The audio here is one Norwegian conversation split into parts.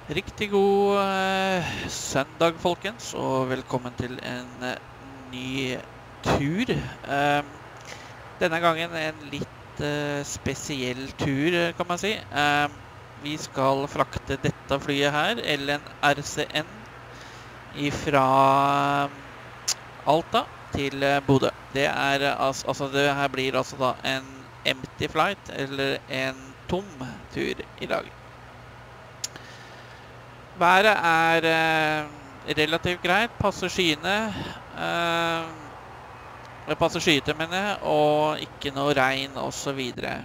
Riktig god søndag, folkens, og velkommen til en ny tur. Denne gangen en litt spesiell tur, kan man si. Vi skal frakte dette flyet her, LNRCN, fra Alta til Bodø. Det her blir altså da en empty flight, eller en tom tur i dag. Været er relativt greit, passer skyene, og ikke noe regn og så videre.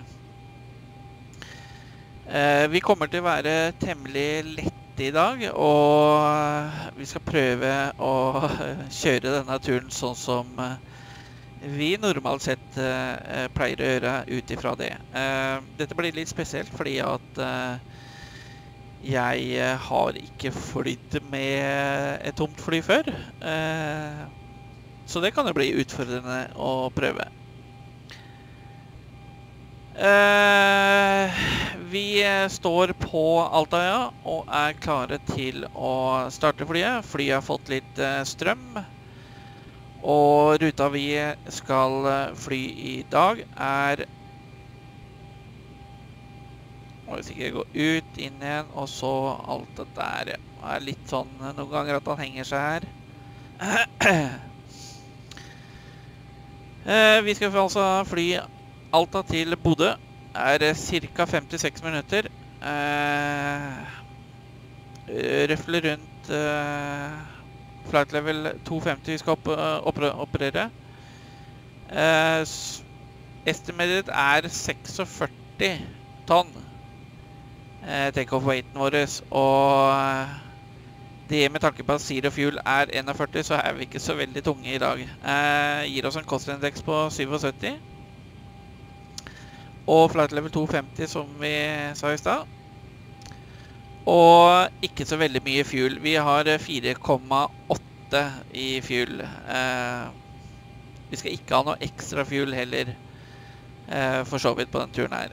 Vi kommer til å være temmelig lette i dag, og vi skal prøve å kjøre denne turen sånn som vi normalt sett pleier å gjøre ut ifra det. Dette blir litt spesielt fordi at jeg har ikke flydd med et tomt fly før, så det kan jo bli utfordrende å prøve. Vi står på Alta og er klare til å starte flyet. Flyet har fått litt strøm, og ruta vi skal fly i dag er... Må vi sikkert gå ut, inn igjen, og så alt det der. Det er litt sånn noen ganger at han henger seg her. Vi skal altså fly Alta til Bodø. Det er cirka 56 minutter. Røffelig rundt flight level 250 vi skal operere. Estimated er 46 tonn. Take-off weighten vår, og det med tanke på at zero fuel er 41, så er vi ikke så veldig tunge i dag. Gir oss en kostindeks på 77, og flight level 250 som vi sa i sted, og ikke så veldig mye fuel. Vi har 4,8 i fuel. Vi skal ikke ha noe ekstra fuel heller, for så vidt på den turen her.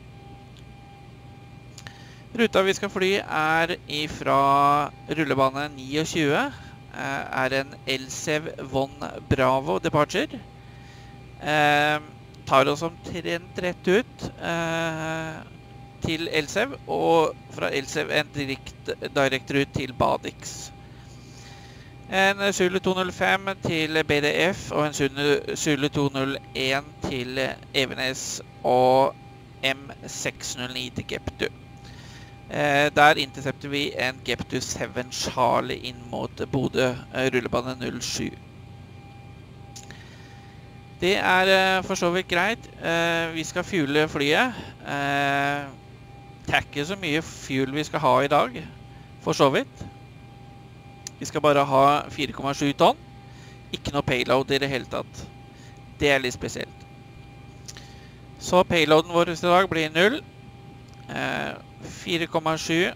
Ruta vi skal fly er fra rullebane 29, er en LCV Von Bravo Departure. Tar oss omtrent rett ut til LCV, og fra LCV en direkt rut til Badix. En Zulu 205 til BDF, og en Zulu 201 til Evenes, og M609 til Geptu. Der intercepter vi en Geptu 7 Charlie inn mot Bodø, rullebane 07. Det er for så vidt greit. Vi skal fuele flyet. Det er ikke så mye fuel vi skal ha i dag, for så vidt. Vi skal bare ha 4,7 tonn. Ikke noe payload i det hele tatt. Det er litt spesielt. Så payloaden vår i dag blir 0. 4,7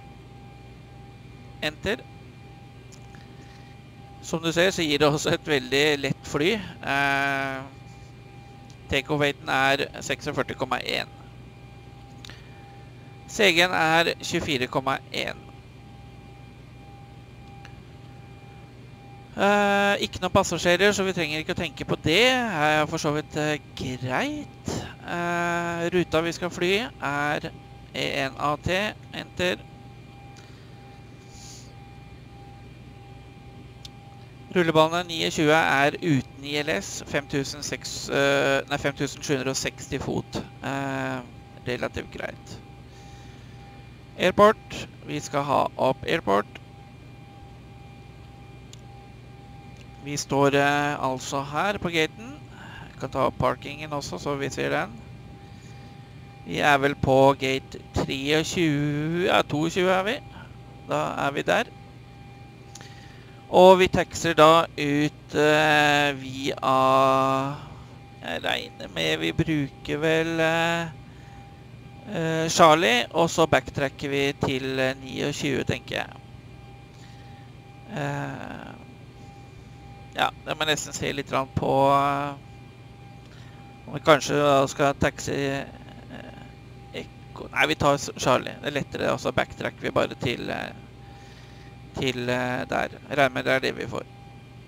enter. Som du ser så gir det også et veldig lett fly. Take-off weighten er 46,1. CG-en er 24,1. Ikke noen passasjerer, så vi trenger ikke å tenke på det. Det er for så vidt greit. Ruta vi skal fly er ENAT, enter. Rullebane 29 er uten ILS, 5760 fot. Relativt greit. Airport, vi skal ha opp airport. Vi står altså her på gaten. Jeg kan ta opp parkingen også, så vi ser den. Vi er vel på gate 23, ja 22 er vi. Da er vi der. Og vi taxer da ut via, jeg regner med vi bruker vel Charlie, og så backtracker vi til 29, tenker jeg. Ja, det må jeg nesten se litt på om vi kanskje skal taxe Echo. Nei, vi tar Charlie. Det lettere, og så backtracker vi bare til der. Jeg regner med det det vi får.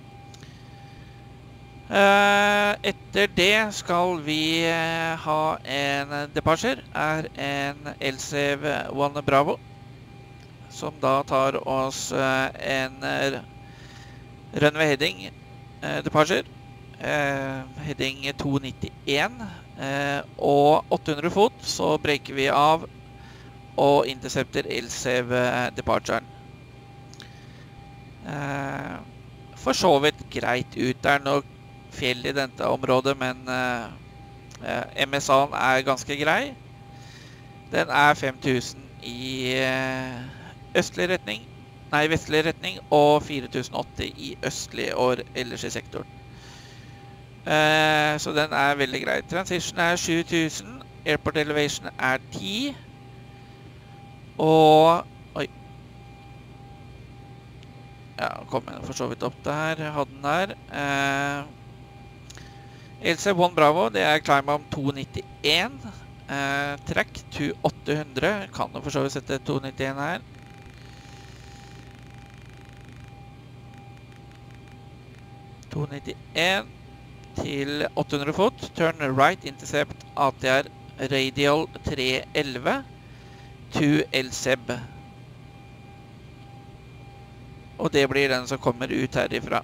Etter det skal vi ha en departure, en LCV-1 Bravo, som da tar oss en runway heading departure, heading 291, og 800 fot, så breker vi av og intercepter LCV-departuren. For så vidt greit ut. Det nok fjell i dette området, men MSA-en ganske grei. Den 5000 i vestlig retning, og 4080 i østlig og ellers i sektoren. Så den veldig grei. Transition 7000, airport elevation 10, og ja, kom jeg for så vidt opp der, hadde den der. LC1 Bravo, det climb om 291, track to 800, kan du for så vidt sette 291 her. Til 800 fot, turn right, intercept ATR radial 311 to LCB. Og det blir den som kommer ut herifra.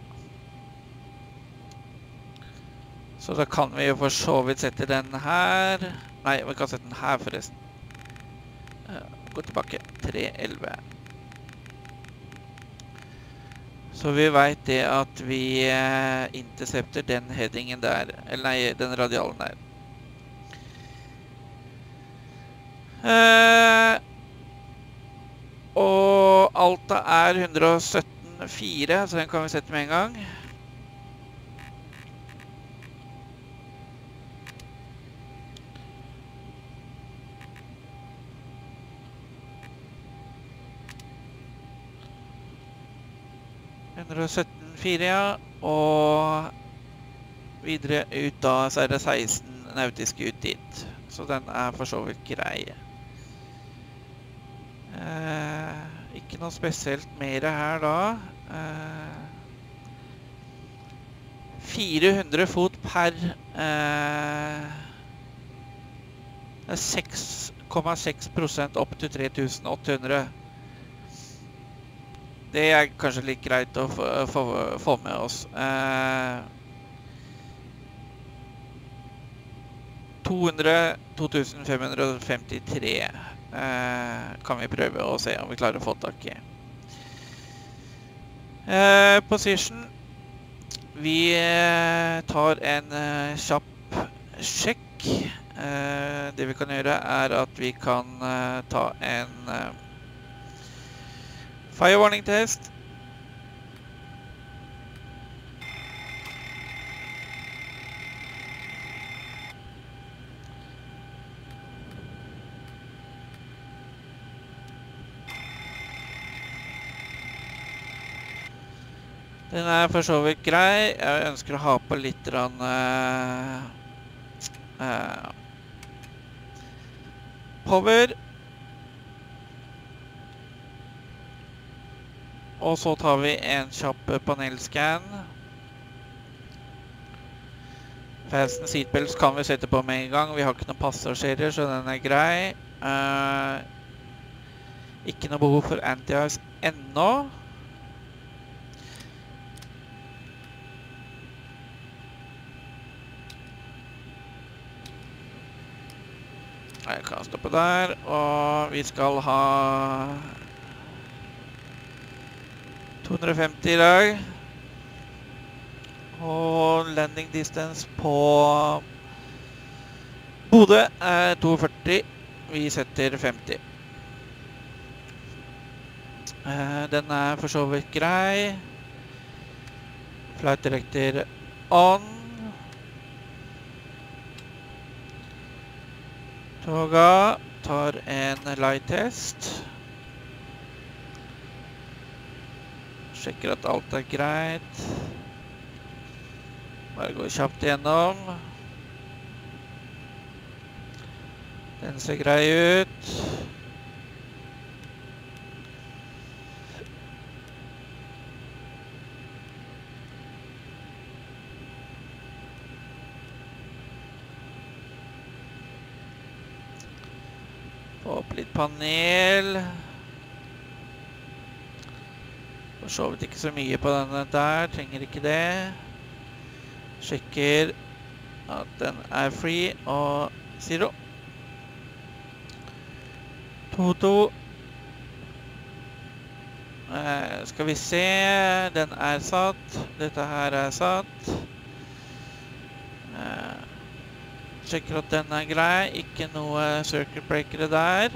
Så da kan vi jo for så vidt sette den her. Nei, vi kan sette den her forresten. Gå tilbake. 311. Så vi vet det at vi intercepter den headingen der. Eller nei, den radialen der. Og Alta 117,4, så den kan vi sette med en gang. Ja, og videre ut da, så det 16 nautiske ut dit. Så den for så vidt grei. Ikke noe spesielt mer her da. 400 fot per 6,6% opp til 3800. Det kanskje litt greit å få med oss. 2553 kan vi prøve å se om vi klarer å få tak i. Position. Vi tar en kjapp sjekk. Det vi kan gjøre at vi kan ta en fire warning test. Den for så vidt grei. Jeg ønsker å ha på litt power. Og så tar vi en kjapp panelscan. Fasten seatbelts kan vi sette på med en gang. Vi har ikke noen passasjerer, så den grei. Ikke noe behov for anti-ice ennå. Jeg kan stoppe der, og vi skal ha 250 i dag. Og landing distance på Bodø 240. Vi setter 50. Den for så vidt grei. Flight director on. Toga tar en light test. Sjekker at alt greit. Bare gå kjapt gjennom. Den ser grei ut. Få opp litt panel. For så vidt ikke så mye på denne der, trenger ikke det. Sjekker at den er free og zero. 2-2. Skal vi se, den er satt. Dette her er satt. Sjekker at den er grei, ikke noe circuit breakere der.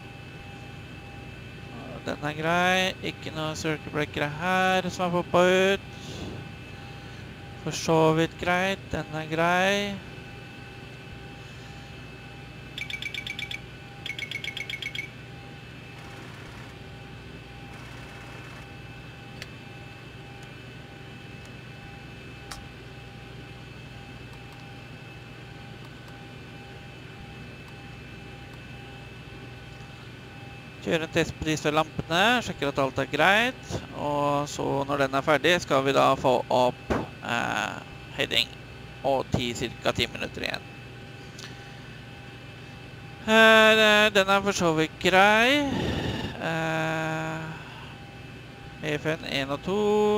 Den er grei, ikke noe circuit breakere her som er poppet ut. For så vidt greit, den er grei. Kjører en test på disse lampene, sjekker at alt er greit, og så når den er ferdig skal vi da få opp heading og cirka 10 minutter igjen. Den er for så vidt grei. FN 1 og 2.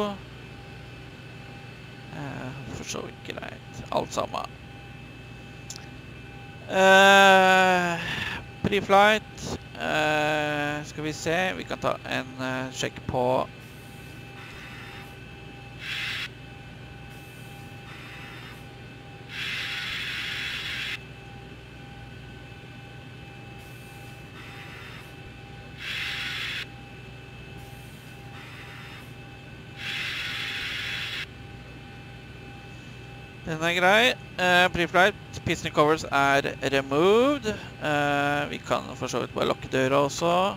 For så vidt greit, alt sammen. Pre-flight. Skal vi se, vi kan ta en sjekk på den er grei. Pre-flight piston covers er removed. Vi kan for så vidt bare lukke døra også.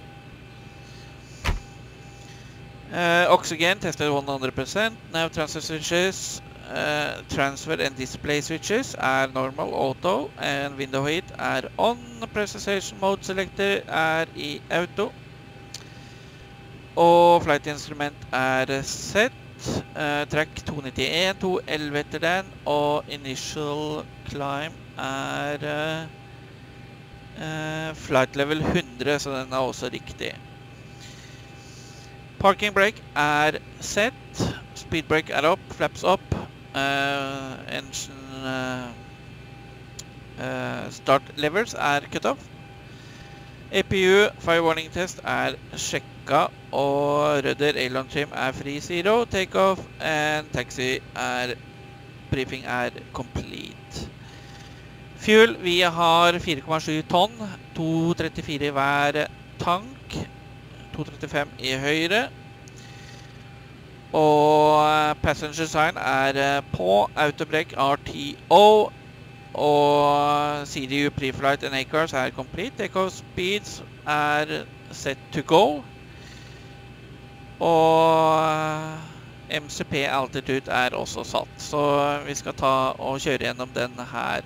Oxygen testet 100%. Nav transfer switches, transfer and display switches er normal auto. And window heat er on. Presentation mode selector er i auto. Og flight instrument er set. Track 291, 211 etter den, og initial climb er flight level 100, så den er også riktig. Parking brake er set, speed brake er opp, flaps opp, engine start levers er cut off. APU fire warning test er sjekka, og rudder aileron trim er free zero, takeoff, and taxi briefing er complete. Fuel, vi har 4,7 tonn, 234 i hver tank, 235 i høyre. Og passenger sign er på, autobrake RTO, og CDU pre-flight and ACARS er complete. Takeoff speeds er set to go. Og MCP altitude er også satt. Så vi skal ta og kjøre gjennom den her.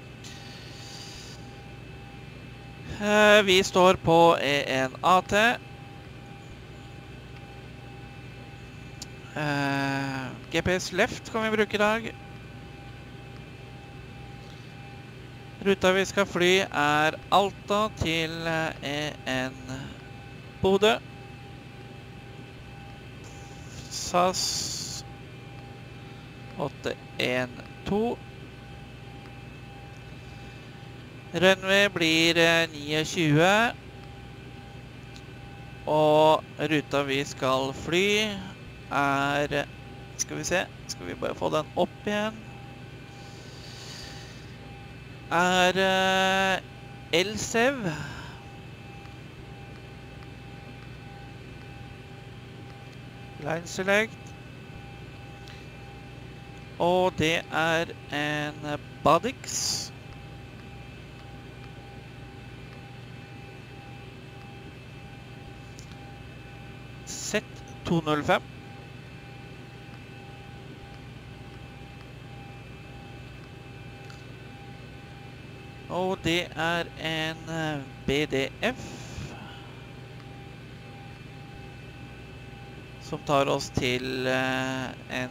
Vi står på ENAT. GPS left kan vi bruke i dag. Ruta vi skal fly er Alta til Bodø. SAS 812. Runway blir 29. Og ruta vi skal fly er, skal vi se, skal vi bare få den opp igjen, er LSEV. Line select. Og det er en Bodix. Z205. Og det er en BDF som tar oss til en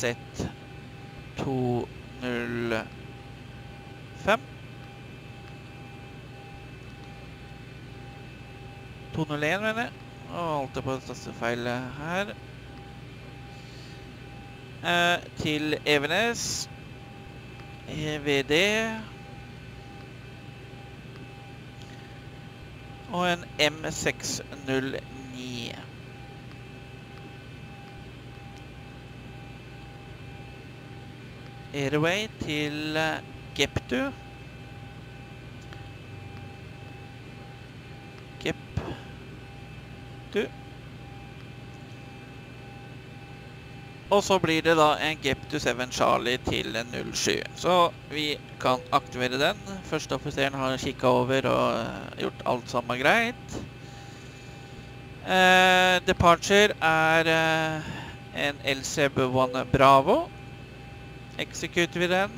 Z205. 201 mener jeg, og alt er på tastefeil her. Til Evenes, VD, og en M609. Airway til Geptu. Og så blir det da en Geptu 7 Charlie til 07. Så vi kan aktivere den. Førsteoffiseren har kikket over og gjort alt sammen greit. Departure er en LCB1 Bravo. Executer vi den.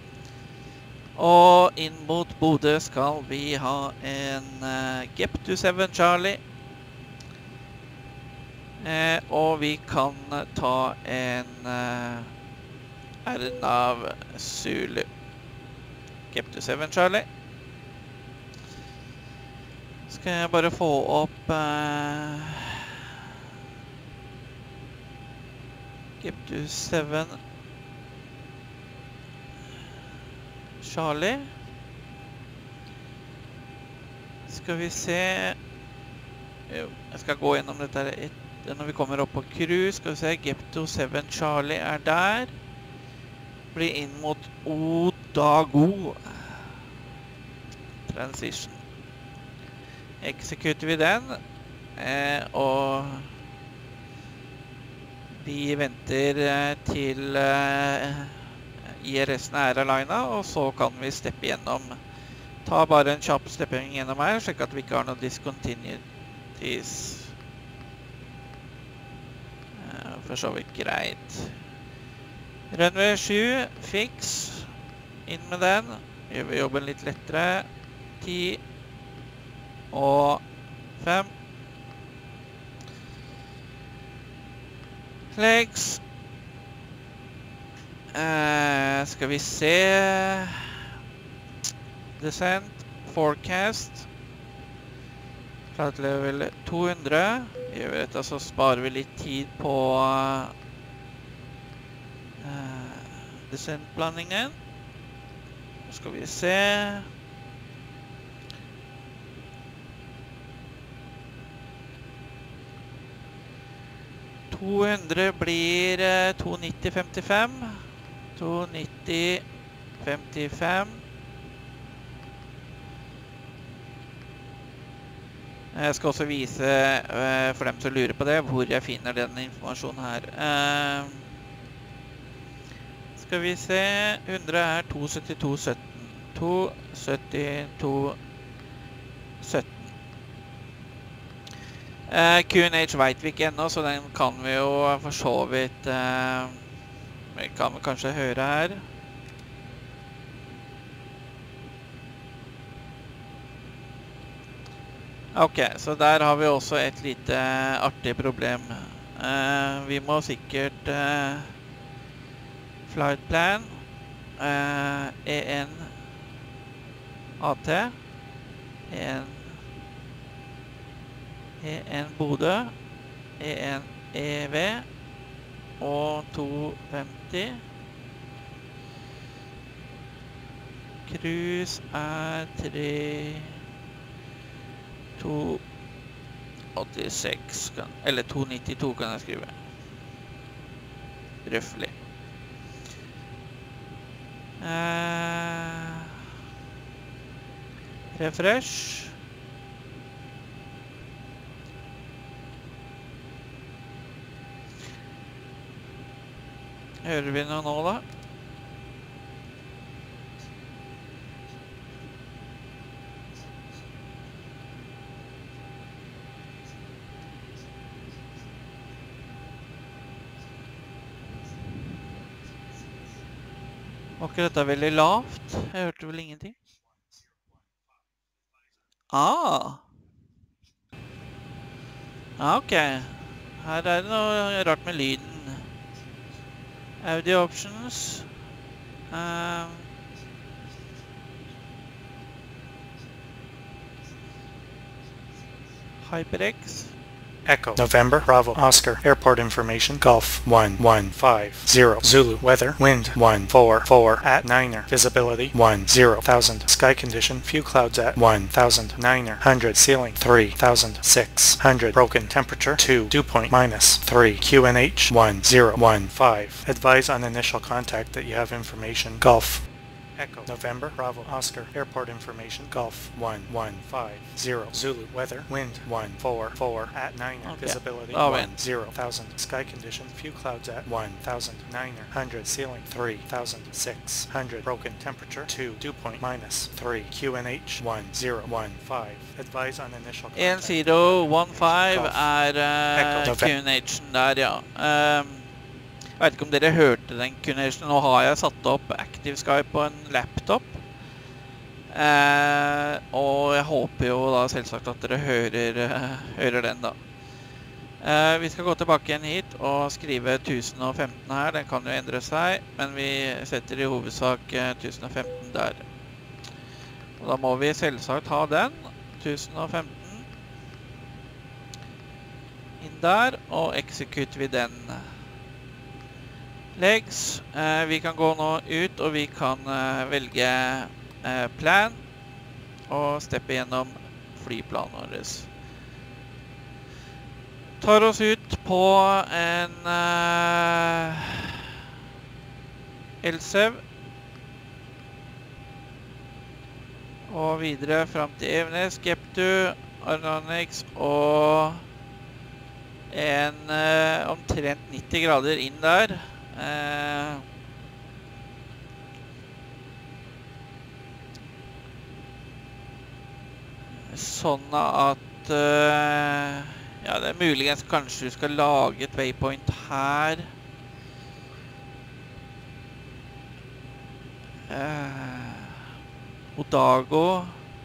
Og inn mot Bodø skal vi ha en Geptu 7 Charlie. Og vi kan ta en RNAV Zulu. Geptu 7 Charlie. Skal jeg bare få opp Geptu 7 Charlie. Skal vi se. Jo, jeg skal gå gjennom dette her når vi kommer opp på cruise. Skal vi se, Geptu 7 Charlie er der. Blir inn mot Odago. Transition. Executer vi den. Og vi venter til IRS-en er alignet, og så kan vi steppe gjennom. Ta bare en kjapp stepping gjennom her, slik at vi ikke har noe discontinuities. For så vidt greit. Runway 7, fix. Inn med den. Gjør vi jobben litt lettere. 10 og 5. Legs. Skal vi se. Descent. Forecast. Flight level 200. Gjør vi dette, så sparer vi litt tid på descent-blandingen. Nå skal vi se. $200 blir 290,55. 290,55. Jeg skal også vise, for dem som lurer på det, hvor jeg finner denne informasjonen her. Skal vi se, 100 er 272,17. 272,17. QNH vet vi ikke ennå, så den kan vi jo for så vidt, vi kan kanskje høre her. Ok, så der har vi også et lite artig problem. Vi må sikkert flight plan, ENAT, EN Bodø, EV og 250. Cruise er 286, eller 292 kan jeg skrive. Røffelig. Refresh. Hører vi noe nå da? Akkurat dette er veldig lavt. Jeg hørte vel ingenting. Ok. Her det noe rart med lyden. Audio options. HyperX. Echo, November, Bravo, Oscar, airport information, Gulf 1150, Zulu, weather, wind 144 at 9er, visibility 10,000, sky condition, few clouds at 1,900, ceiling 3,600, broken temperature 2, dew point -3, QNH 1015, advise on initial contact that you have information, Gulf. Echo, November, Bravo, Oscar, airport information, Gulf 1150, Zulu, weather, wind 144 at 9er, visibility 10,000, sky condition, few clouds at 1,900, ceiling 3,600, broken temperature 2, dew point -3, QNH 1015, advise on initial contact. 1015 QNH-en der, ja. Jeg vet ikke om dere hørte den QNH-en. Nå har jeg satt opp Active Skype på en laptop. Og jeg håper jo da selvsagt at dere hører den da. Vi skal gå tilbake igjen hit og skrive 1015 her. Den kan jo endre seg, men vi setter i hovedsak 1015 der. Og da må vi selvsagt ha den. 1015 inn der, og execute vi den. Legs. Vi kan gå nå ut, og vi kan velge plan og steppe gjennom flyplanen vår. Tar oss ut på en Elsev og videre frem til Evenes, Skeptu, Arnonix og en omtrent 90 grader inn der. Sånn at ja, det muligens kanskje du skal lage et waypoint her. Bodo.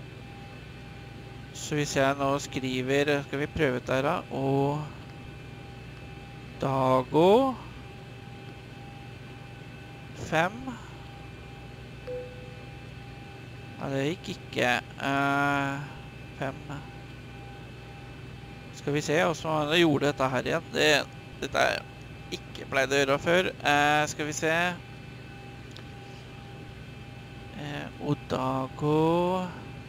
Så hvis jeg nå skriver, skal vi prøve det her da, Bodo 5. Ja, det gikk ikke. 5. Skal vi se hvordan jeg gjorde dette her igjen. Dette har jeg ikke pleid å gjøre før. Skal vi se. Odago.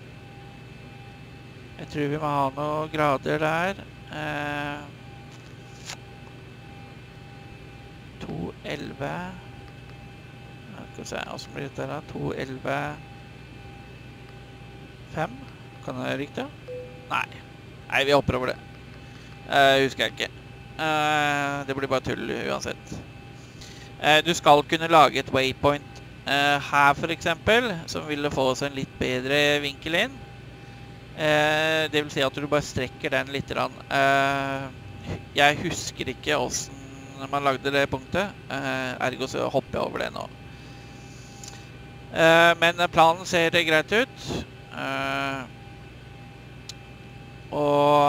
Jeg tror vi må ha noen grader der. 211. Skal vi se, hvordan blir dette da? 211. 5. Kan det være riktig? Nei, vi hopper over det. Husker jeg ikke. Det blir bare tull uansett. Du skal kunne lage et waypoint her for eksempel, som ville få oss en litt bedre vinkel inn. Det vil si at du bare strekker den litt. Jeg husker ikke hvordan man lagde det punktet, ergo så hopper jeg over det nå. Men planen ser greit ut. Og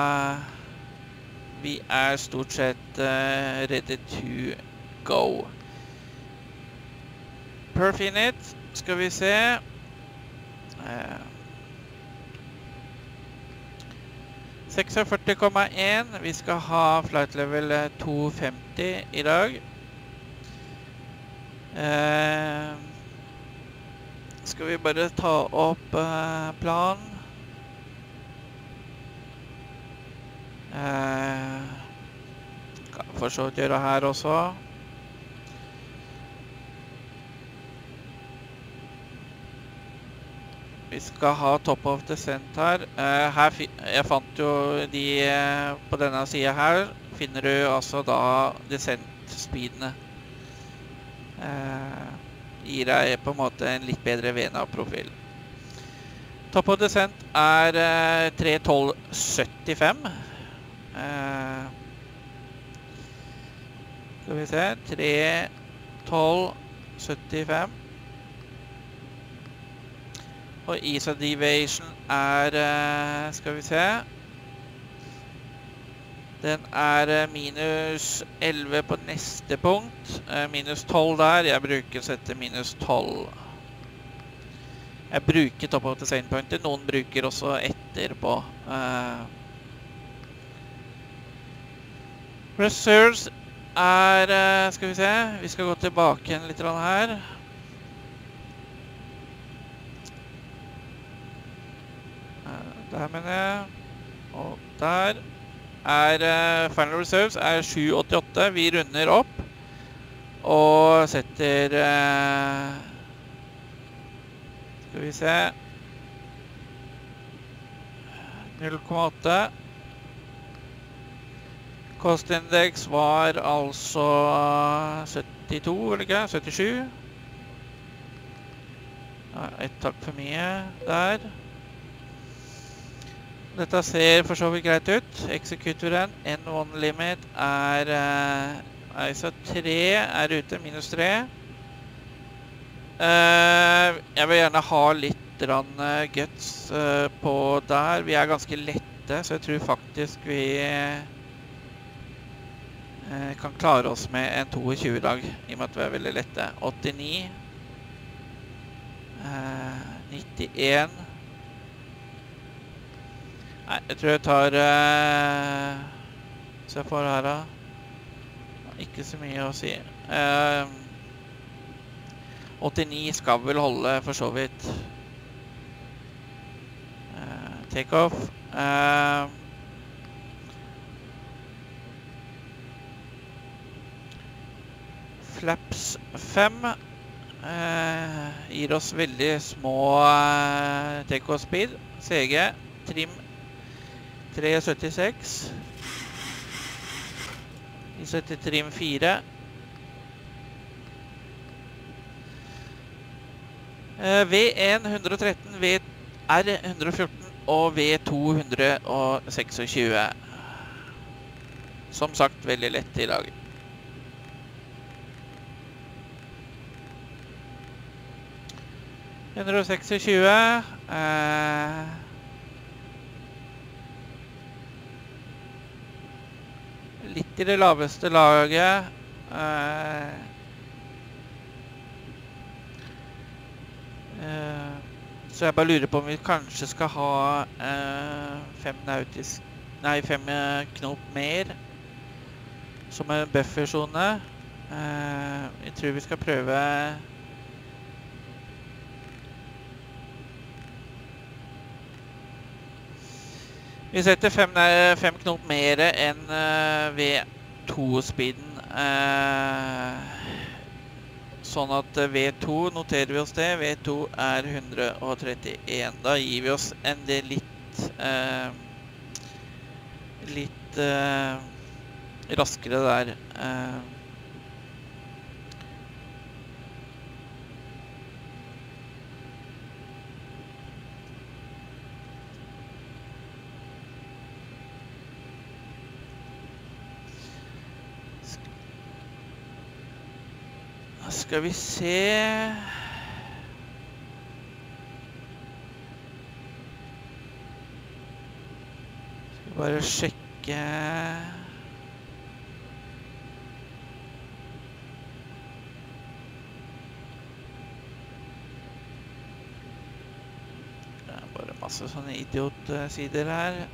vi er stort sett ready to go. Perfinite, skal vi se. 46,1. Vi skal ha flight level 250 i dag. Skal vi bare ta opp planen. Kan for så vidt gjøre her også. Vi skal ha top of descent her. Jeg fant jo de på denne siden her. Finner du altså da descent-speedene. Gir deg på en måte en litt bedre VNAV-profil. Top of descent er 312,75. Skal vi se, 312,75. Og ISO deviation skal vi se. Den minus 11 på neste punkt. Minus 12 der. Jeg bruker å sette minus 12. Jeg bruker top of design pointer. Noen bruker også etterpå. Reserves skal vi se. Vi skal gå tilbake igjen litt her. Der mener jeg. Og der final reserves 788. Vi runder opp og setter skal vi se 0,8. Kostindex var altså 72, eller ikke? 77. Ja, et takk for mye der. Dette ser for så vidt greit ut. Executoren N1 limit ISO 3 ute, minus 3. Jeg vil gjerne ha litt guts på der. Vi ganske lette, så jeg tror faktisk vi kan klare oss med en 22 dag, i og med at vi veldig lette. 89. 91. Nei, jeg tror jeg tar så jeg får her da. Ikke så mye å si. 89 skal vel holde for så vidt. Take off. Flaps 5 gir oss veldig små take off speed. CG, trim 376. Vi setter trim 4. V1 113, VR 114 og V2 126. Som sagt, veldig lett i dag. Uh, 126. Litt i det laveste laget. Så jeg bare lurer på om vi kanskje skal ha 5 knop mer som en buffersone. Jeg tror vi skal prøve vi setter 5 knop mer enn V2-speeden. Sånn at V2 noterer vi oss det. V2 131. Da gir vi oss en del litt raskere der. Skal vi se. Skal vi bare sjekke. Det bare masse sånne idiotsider her.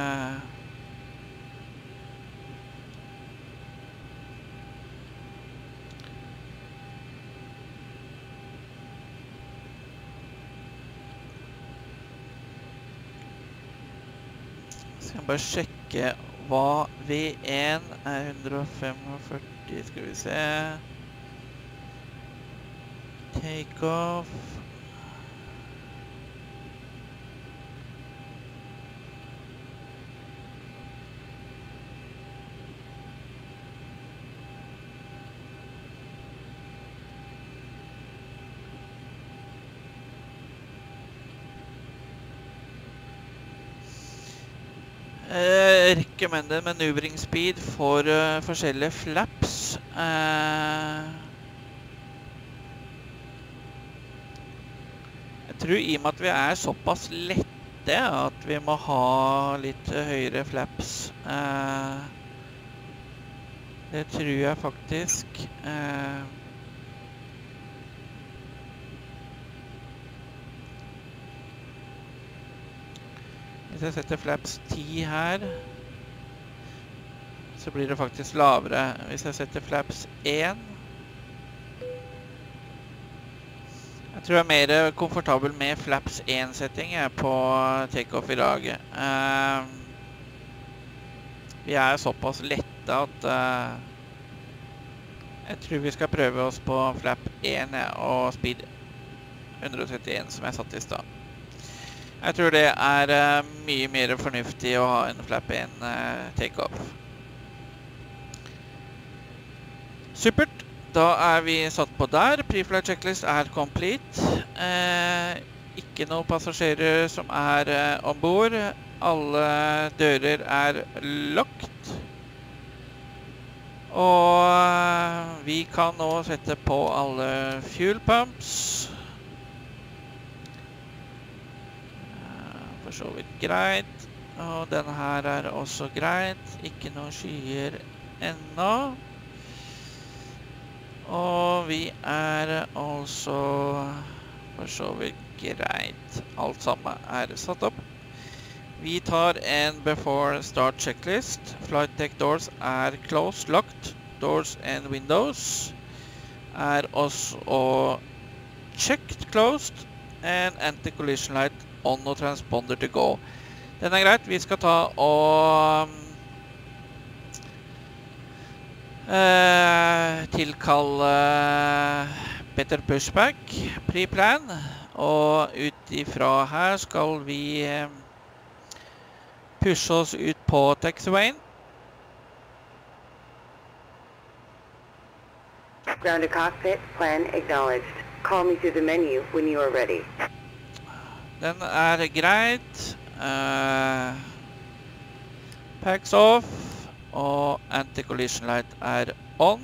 Skal bare sjekke hva V1 145, skal vi se. Take off. Recommended maneuvering speed for forskjellige flaps. Jeg tror i og med at vi er såpass lette at vi må ha litt høyere flaps. Det tror jeg faktisk. Hvis jeg setter flaps 10 her, så blir det faktisk lavere. Hvis jeg setter flaps 1, jeg tror jeg er mer komfortabel med flaps 1-setting på takeoff i dag. Vi er såpass lette at jeg tror vi skal prøve oss på flap 1 og speed 131 som jeg satt i sted. Jeg tror det er mye mer fornuftig å ha en flap 1 takeoff. Supert. Da er vi satt på der. Pre-flight checklist er complete. Ikke noen passasjerer som er ombord. Alle dører er lukket. Og vi kan nå sette på alle fuel pumps. For så vidt greit. Og denne her er også greit. Ikke noen skyer ennå. Og vi er også for så vidt greit. Alt sammen er satt opp. Vi tar en before start checklist. Flight deck doors er closed, locked. Doors and windows er også checked, closed. And anti-collision light on og transponder to go. Den er greit. Vi skal ta og tilkalle better pushback, pre-plan, og ut ifra her skal vi pushe oss ut på taxiwayen. Ground to cockpit, plan acknowledged. Call me through the menu when you are ready. Den er greit. Packs off. Og anti-collision light er on.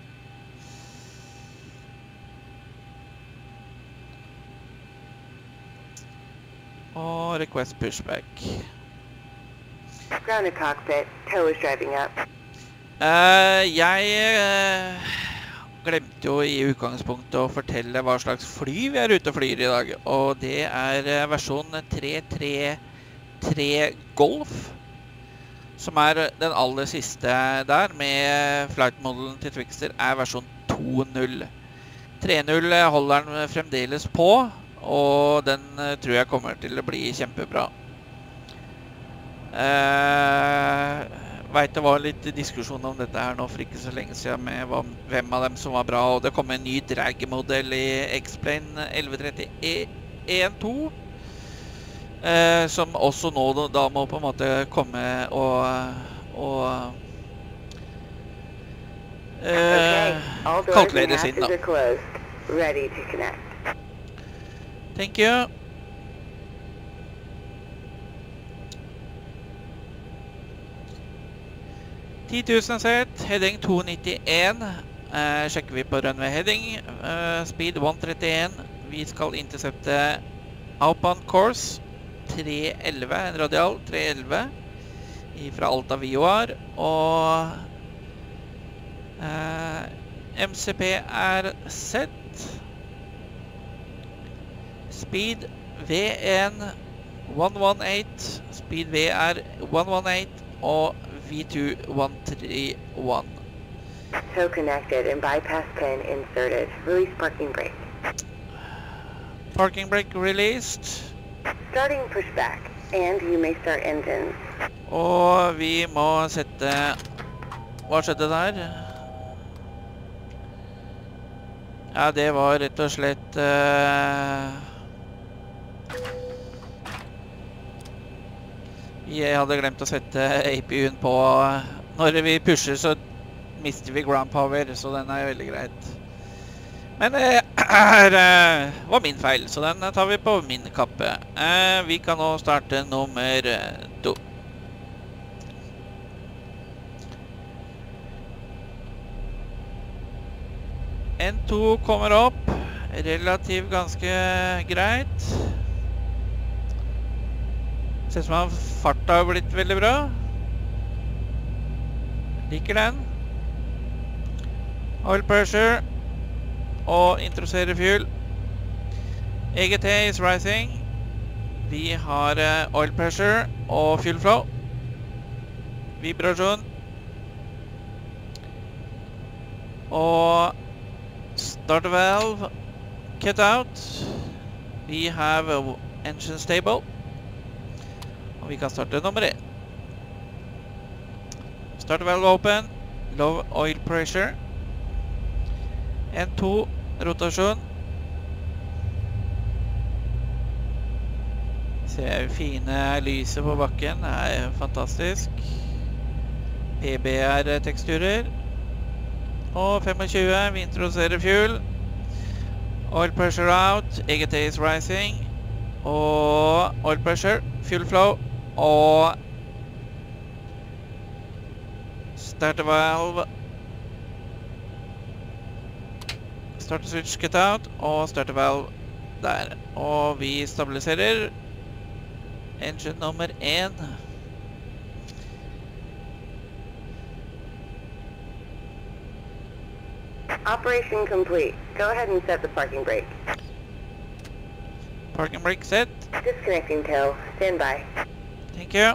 Og request pushback. Ground to cockpit, tow is driving up. Jeg glemte jo i utgangspunktet å fortelle hva slags fly vi er ute og flyr i dag. Og det er versjon 333 Golf, som er den aller siste der, med flight-modellen til Twixter er versjon 2.0. 3.0 holder den fremdeles på, og den tror jeg kommer til å bli kjempebra. Vet det var litt diskusjon om dette her nå for ikke så lenge siden med hvem av dem som var bra, og det kom en ny drag-modell i X-Plane 1131-2, som også nå da må på en måte komme og kalkuleres inn da. Thank you. $10,000 set, heading 291, sjekker vi på runway heading, speed 131, vi skal intercepte outbound course 311, en radial 311, fra Alta VOR, og MCP er set, speed V1 118, speed V er 118, og V2 131. Tow connected and bypass pin inserted. Release parking brake. Parking brake released. Starting pushback, and you may start engines. Og vi må sette... Hva skjedde der? Ja, det var rett og slett... Jeg hadde glemt å sette APU-en på. Når vi pusher så mister vi ground power, så den er veldig greit. Men det var min feil, så den tar vi på min kappe. Vi kan nå starte nummer 2. N2 kommer opp. relativt ganske greit. Ser ut som farta har blitt veldig bra. Liker den. Oil pressure. Og introdusere fuel. EGT is rising. Vi har oil pressure og fuel flow. Vibrasjon. Og start valve cut out. We have a engine stable. Og vi kan starte nummer 1. Start valve open. Low oil pressure. N2 rotasjon. Ser fine lyser på bakken. Det er fantastisk. PBR-teksturer. Og 25, vi introduserer fuel. Oil pressure out, EGT is rising. Og oil pressure, fuel flow. Og start valve. Start switch cut out. Og start valve der. Og vi stabiliserer engine nummer 1. Operation complete. Go ahead and set the parking brake. Parking brake set. Disconnecting tow. Stand by. Thank you.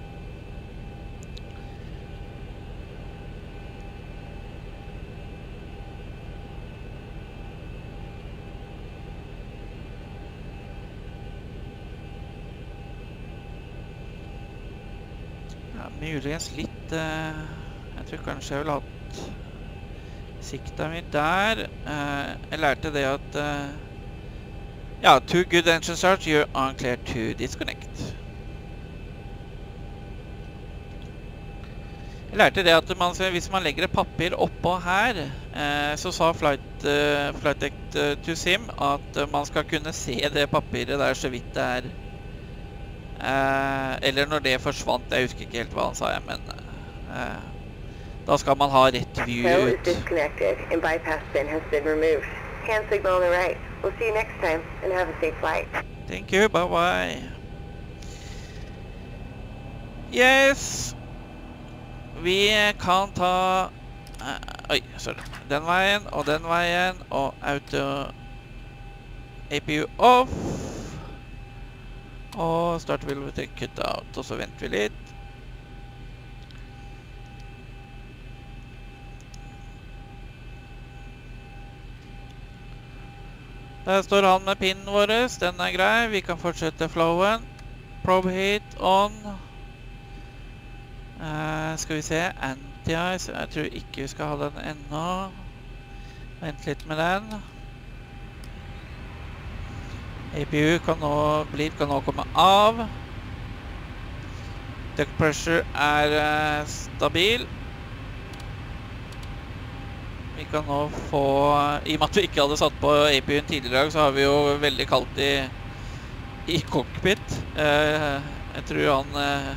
Ja, muligens litt jeg tror kanskje jeg vil ha hatt sikta mi der. Jeg lærte det at ja, to good engine starts, you are clear to disconnect. Jeg lærte det at hvis man legger et papir oppå her, så sa flight deck to sim at man skal kunne se det papiret der så vidt det er. Eller når det forsvant, jeg husker ikke helt hva han sa, men da skal man ha rett view Tow is ut. disconnected and bypass pin has been removed. Hand signal on the right. We'll see you next time and have a safe flight. Thank you, bye bye. Yes. Vi kan ta oi, sorry. Den veien og auto APU off. Og start will we take cut out, og så venter vi litt. Der står han med pinnen vår, den er grei, vi kan fortsette flowen. Probe heat on. Skal vi se, anti-ice, jeg tror ikke vi skal ha den ennå. Vent litt med den. APU kan nå komme av. Duct pressure er stabil. Vi kan nå få, i og med at vi ikke hadde satt på APU-en tidligere, så har vi jo veldig kaldt i cockpit. Jeg tror han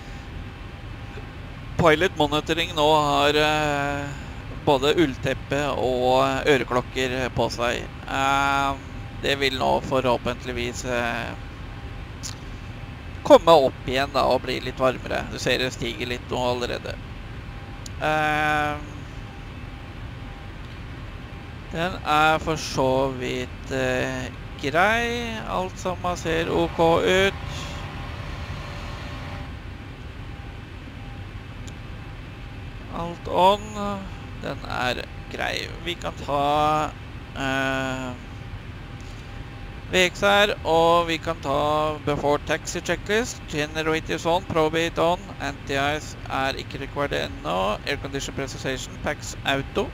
pilot monitoring nå har både ullteppe og øreklokker på seg. Det vil nå forhåpentligvis komme opp igjen da, og bli litt varmere. Du ser det stiger litt nå allerede. Den er for så vidt grei. Alt sammen ser ok ut. Alt on. Den er grei. Vi kan ta VXR, og vi kan ta before taxi checklist. Generators on, probate on. Anti-ice er ikke required ennå. Air condition presentation, packs auto.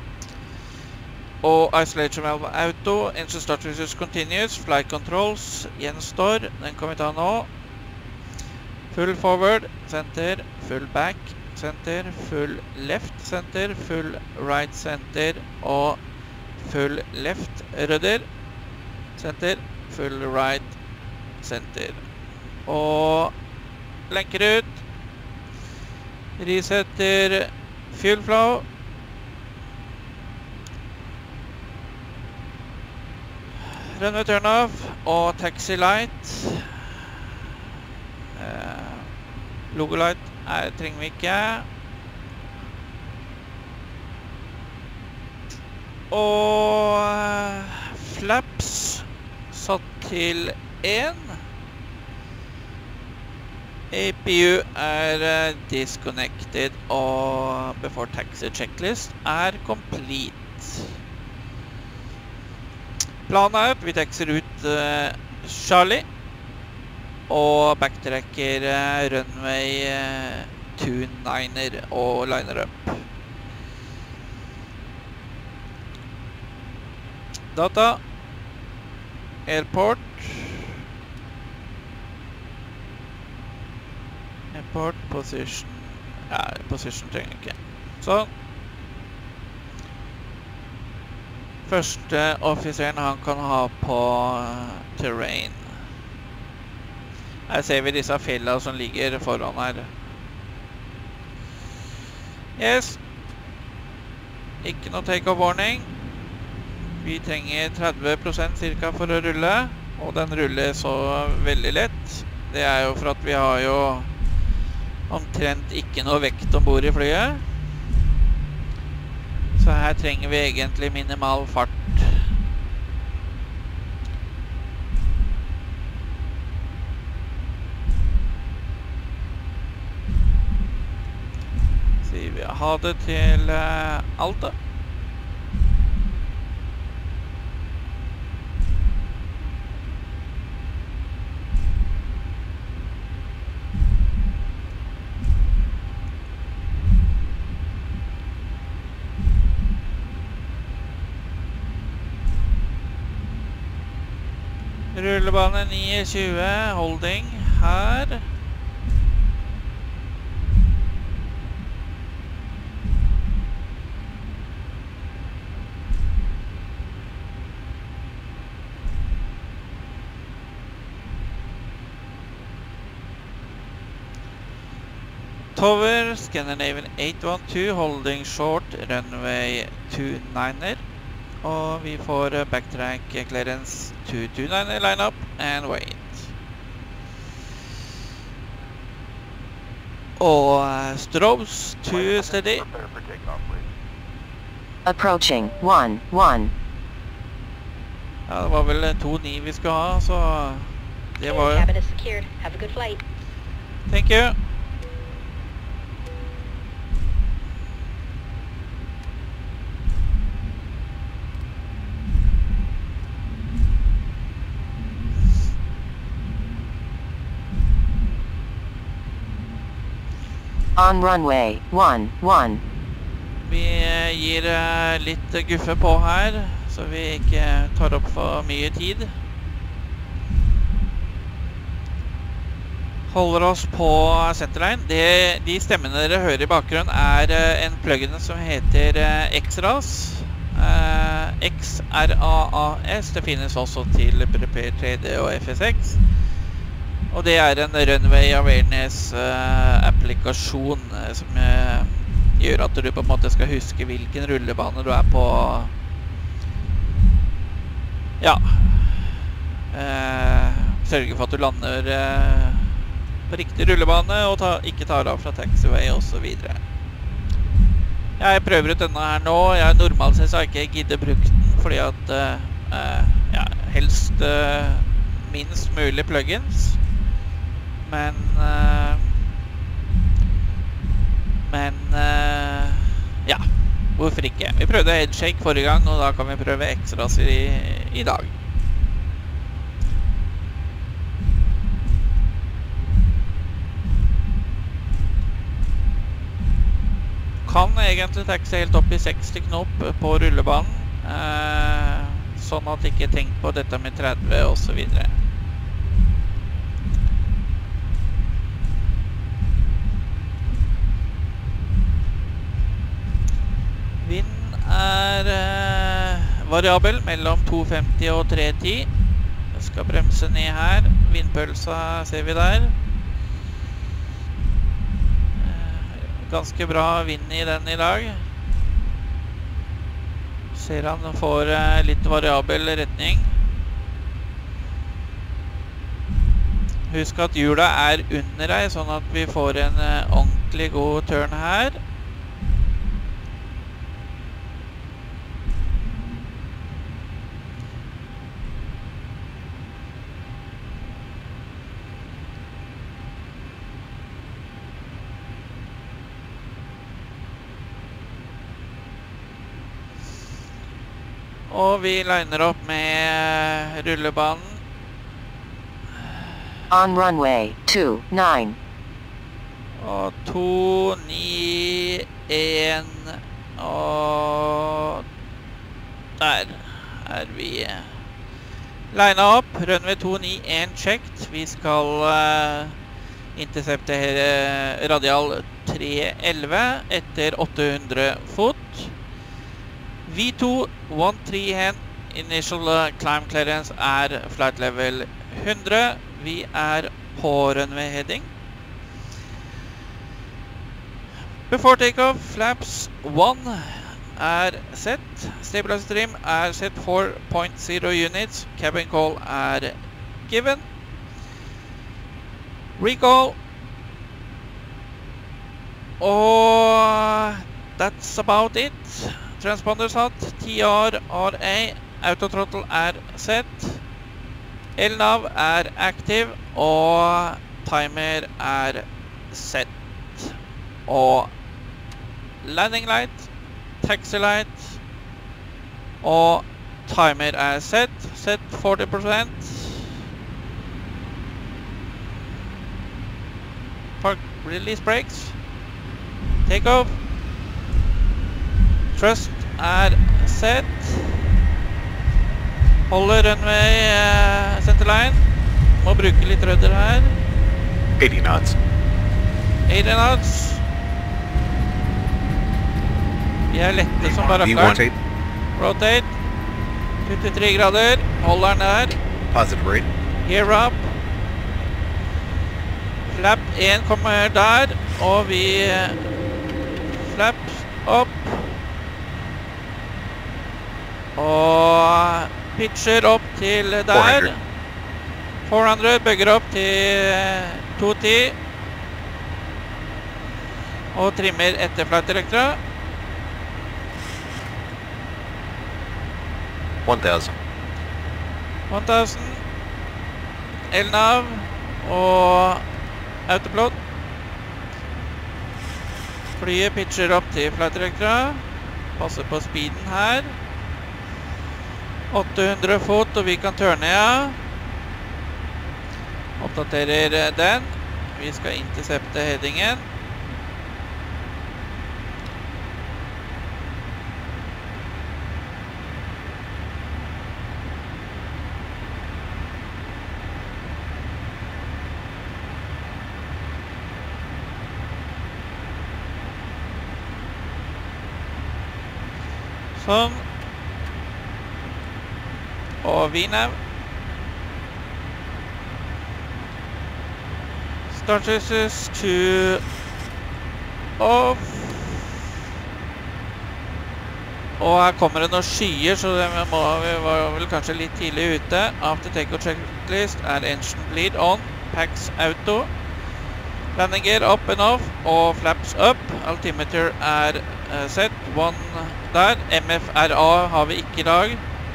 Og isolation valve auto, engine start research continues, flight controls gjenstår, den kan vi ta nå. Full forward, center, full back, center, full left, center, full right, center, og full left, rudder, center, full right, center. Og lenker ut, resetter, fuel flow, Runway turn-off og taxi light. Logo light trenger vi ikke. Og flaps satt til 1. APU disconnected og before taxi checklist complete. Planen at vi taxier ut Charlie og backtracker runway 29er og liner up. Data Airport position. Ja, position trenger ikke. Sånn. Første offiseren han kan ha på terrain. Her ser vi disse fjellene som ligger foran her. Yes. Ikke noe take-off warning. Vi trenger 30% cirka for å rulle, og den ruller så veldig lett. Det jo for at vi har jo omtrent ikke noe vekt ombord i flyet. Så her trenger vi egentlig minimal fart. Sier vi ha det til Alta. Rullebane 920, holding her. Tower, Scandinavian 812, holding short, runway 29er. Og vi får backtrack clearance 229 line up and wait. Og strobes to steady. Approaching 1-1. Ja, det var vel 2-9 vi skulle ha, så det var... Cabin is secured. Have a good flight. Thank you. On runway 11. Vi gir litt guffe på her, så vi ikke tar opp for mye tid. Holder oss på centerline. De stemmene dere hører i bakgrunnen en plugin som heter XRASS. XRASS. Det finnes også til Prepare 3D og FSX. Og det en runway awareness-applikasjon som gjør at du på en måte skal huske hvilken rullebane du på. Ja. Sørge for at du lander på riktig rullebane og ikke tar av fra taxiway og så videre. Jeg prøver ut denne her nå. Normalt sett så har jeg ikke giddet brukt den, fordi at helst minst mulig plugins. Men ja, hvorfor ikke? Vi prøvde headshake forrige gang, og da kan vi prøve XRASS i dag. Kan egentlig taxe helt opp i 60 knop på rullebanen, sånn at ikke tenk på dette med 30 og så videre. Vind variabel mellom 250 og 310. Jeg skal bremse ned her. Vindpølsa ser vi der. Ganske bra vind i den i dag. Ser han får litt variabel retning. Husk at hjula under deg, sånn at vi får en ordentlig god turn her. Og vi liner opp med rullebanen. On runway 29. Og 2, 9, 1, og der vi lina opp. Runway 2, 9, 1 checked. Vi skal intercepte radial 311 etter 800 fot. V2, 13 hen, initial climb clearance flight level 100. Vi på runway heading. Before takeoff, flaps 1 set. Stabilizer trim set 4.0 units. Cabin call given. Recall. Og that's about it. Transponders hot, TR, RA, autothrottle set, LNAV active, og timer set. Og landing light, taxi light, og timer set 40%. Park release brakes, take off. Thrust set. Holder runway centerline. Må bruke litt rudder her. 80 knots. 80 knots. Vi lette som bare rakkeren. Rotate. 23 grader. Holder den der. Positive rate. Gear up. Flap 1 kommer der. Og vi flaps opp. Og pitcher opp til der. 400, bøgger opp til 210. Og trimmer etter flight elektra. 1000. 1000. LNAV og autopilot. Flyet pitcher opp til flight elektra. Passer på speeden her. 800 fot, og vi kan tørne, ja. Oppdaterer den. Vi skal intercepte headingen. Sånn. Og VNAV. Start choices to off. Og her kommer det noen skyer, så vi var vel kanskje litt tidlig ute. After takeoff checklist engine bleed on, packs auto. Landing gear up and off, og flaps up. Altimeter set, 1 der. MFRA har vi ikke i dag.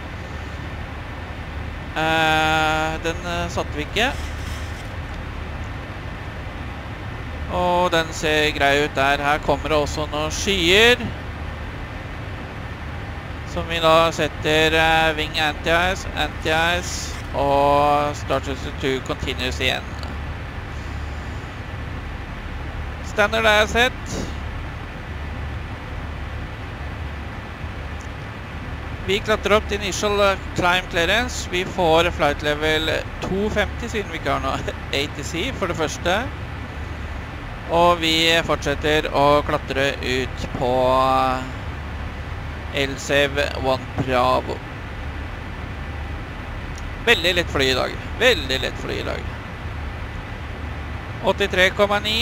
Den satte vi ikke. Og den ser grei ut der. Her kommer det også noen skyer. Som vi da setter wing anti-ice og starter to continuous igjen. Standard sett. Vi klatrer opp til initial climb clearance. Vi får flight level 250 siden vi ikke har noe ATC for det første. Og vi fortsetter å klatre ut på LCV 1 Bravo. Veldig lett fly i dag. Veldig lett fly i dag. 83,9.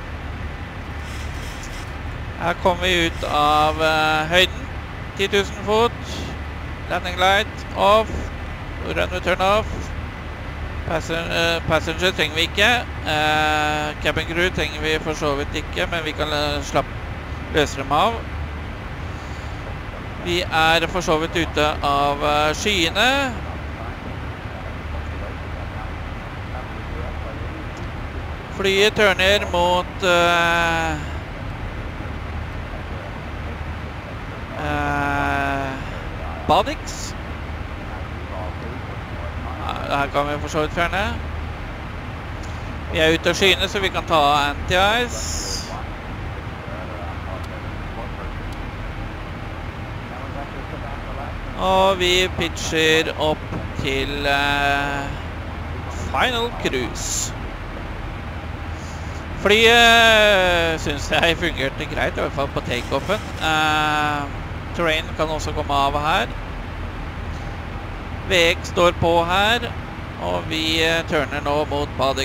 Her kommer vi ut av høyden. 10 000 fot. Landing light off. Runway turn off. Passenger trenger vi ikke. Cabin crew trenger vi for så vidt ikke, men vi kan løse dem av. Vi er for så vidt ute av skyene. Flyet tørner mot Bodø. Her kan vi for så vidt fjerne. Vi er ute av skyene, så vi kan ta anti-ice. Og vi pitcher opp til final cruise. Flyet synes jeg fungerte greit, i hvert fall på take-offen. Terrain kan også komme av her. VX står på her, og vi turner nå mot Bodø.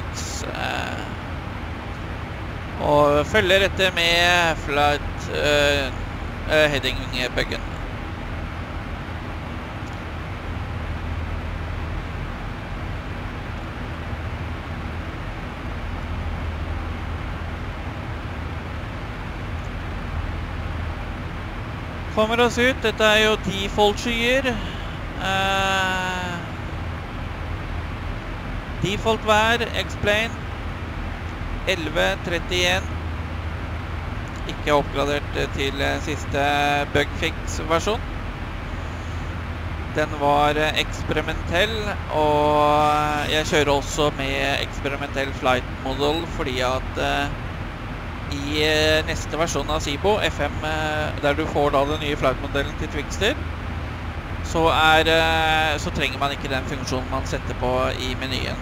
Og følger etter med flight heading-buggen. Kommer oss ut, dette er jo default-skyer. Default vær, explain 11.31. Ikke oppgradert til siste bugfix-versjon. Den var eksperimentell, og jeg kjører også med eksperimentell flight model, fordi at i neste versjon av Zibo, FM, der du får da den nye flight-modellen til Twixter, så trenger man ikke den funksjonen man setter på i menyen.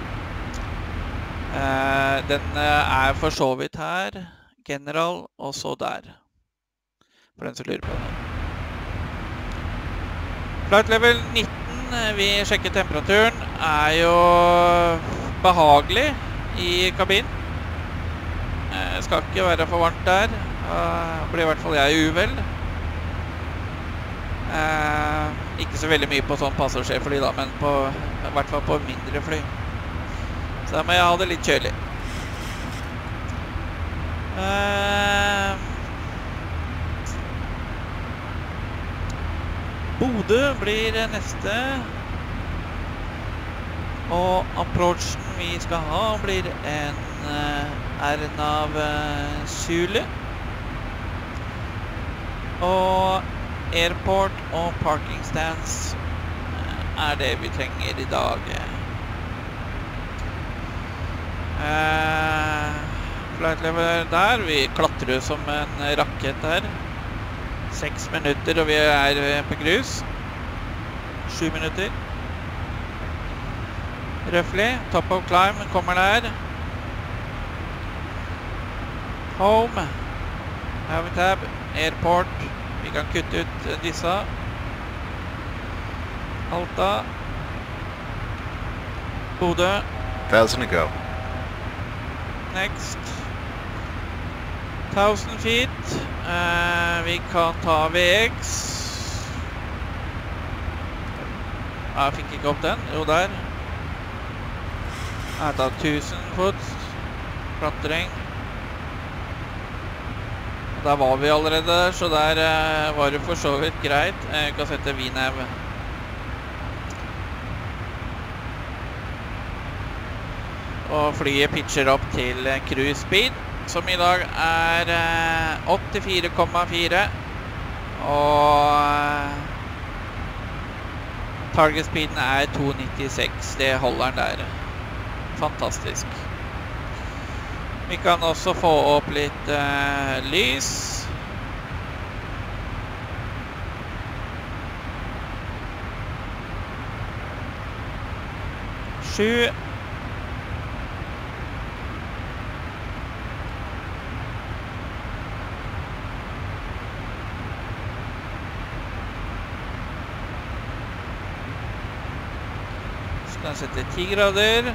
Den er for så vidt her, general, og så der. For den som lurer på det. Flight level 19, vi sjekker temperaturen, er jo behagelig i kabinen. Skal ikke være for varmt der. Blir i hvert fall jeg uvel. Ikke så veldig mye på sånn passasjerfly da, men i hvert fall på mindre fly. Så da må jeg ha det litt kjølig. Bodø blir neste. Og approachen vi skal ha blir en RNAV Zulu. Og airport og parking stands er det vi trenger i dag. Flight level der, vi klatrer som en rakett her. 6 minutter og vi er på grus. 7 minutter. Roughly, top of climb kommer der. Home, Habitab, airport. Vi kan kutte ut disse. Alta. Bodo. 1,000 to go. Next. 1,000 feet. Vi kan ta VX. Jeg fikk ikke opp den. Jo, der. Jeg tar 1000 foot. Klatring. Der var vi allerede, så der var det for så vidt greit. Jeg kan sette VNAV. Og flyet pitcher opp til cruise speed, som i dag er 84,4. Og target speeden er 296. Det holder den der. Fantastisk. Vi kan også få opp litt lys. Sju. Skal sette 10 grader.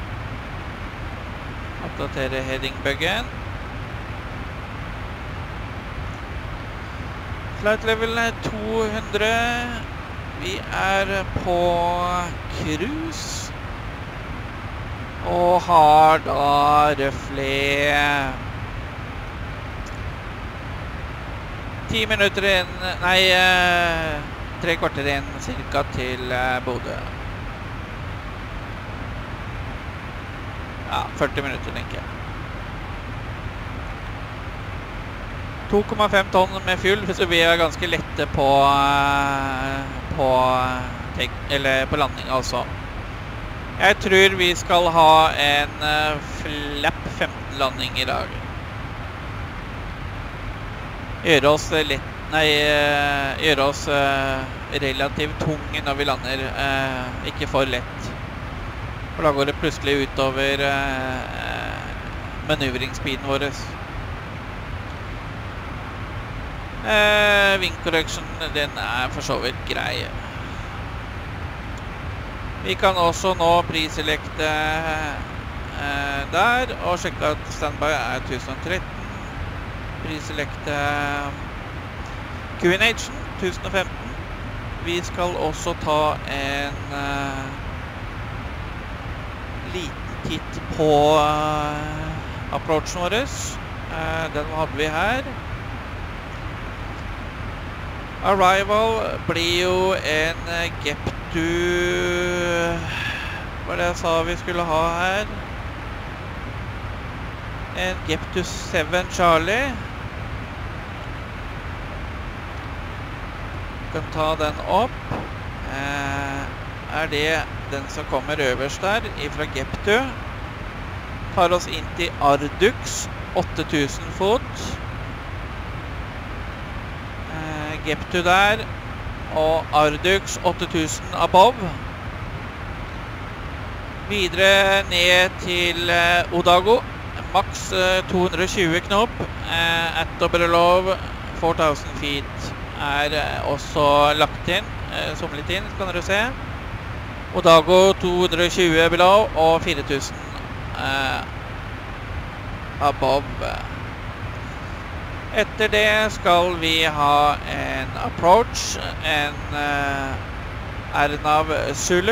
Oppdatere heading-buggen. Flight level 200. Vi er på cruise. Og har da røffelig 10 minutter inn, nei, 3 kvarter inn cirka til Bodø. Ja, 40 minutter tenker jeg. 2,5 tonn med fuel, så vi er ganske lette på landing altså. Jeg tror vi skal ha en flap 15 landing i dag. Gjøre oss relativt tunge når vi lander, ikke for lett. For da går det plutselig utover manøvringsspeeden vår. Wing correction, den er for så vidt grei. Vi kan også nå priselekte der, og sjekke at standby er 1013. Priselekte QNH 1015. Vi skal også ta en liten titt på approachen vår. Den hadde vi her. Arrival blir jo en Geptu, hva var det jeg sa vi skulle ha her? En Geptu 7 Charlie. Vi kan ta den opp. Er det den som kommer øverst der, fra Geptu. Tar oss inn til Ardux, 8000 fot. Geptu der, og Ardux 8000 above. Videre ned til Odago, maks 220 knop. At Oberlov 4000 feet er også lagt inn, somlet inn, kan dere se. Odago 220 below og 4000 above. Etter det skal vi ha en approach, en RNAV Zulu.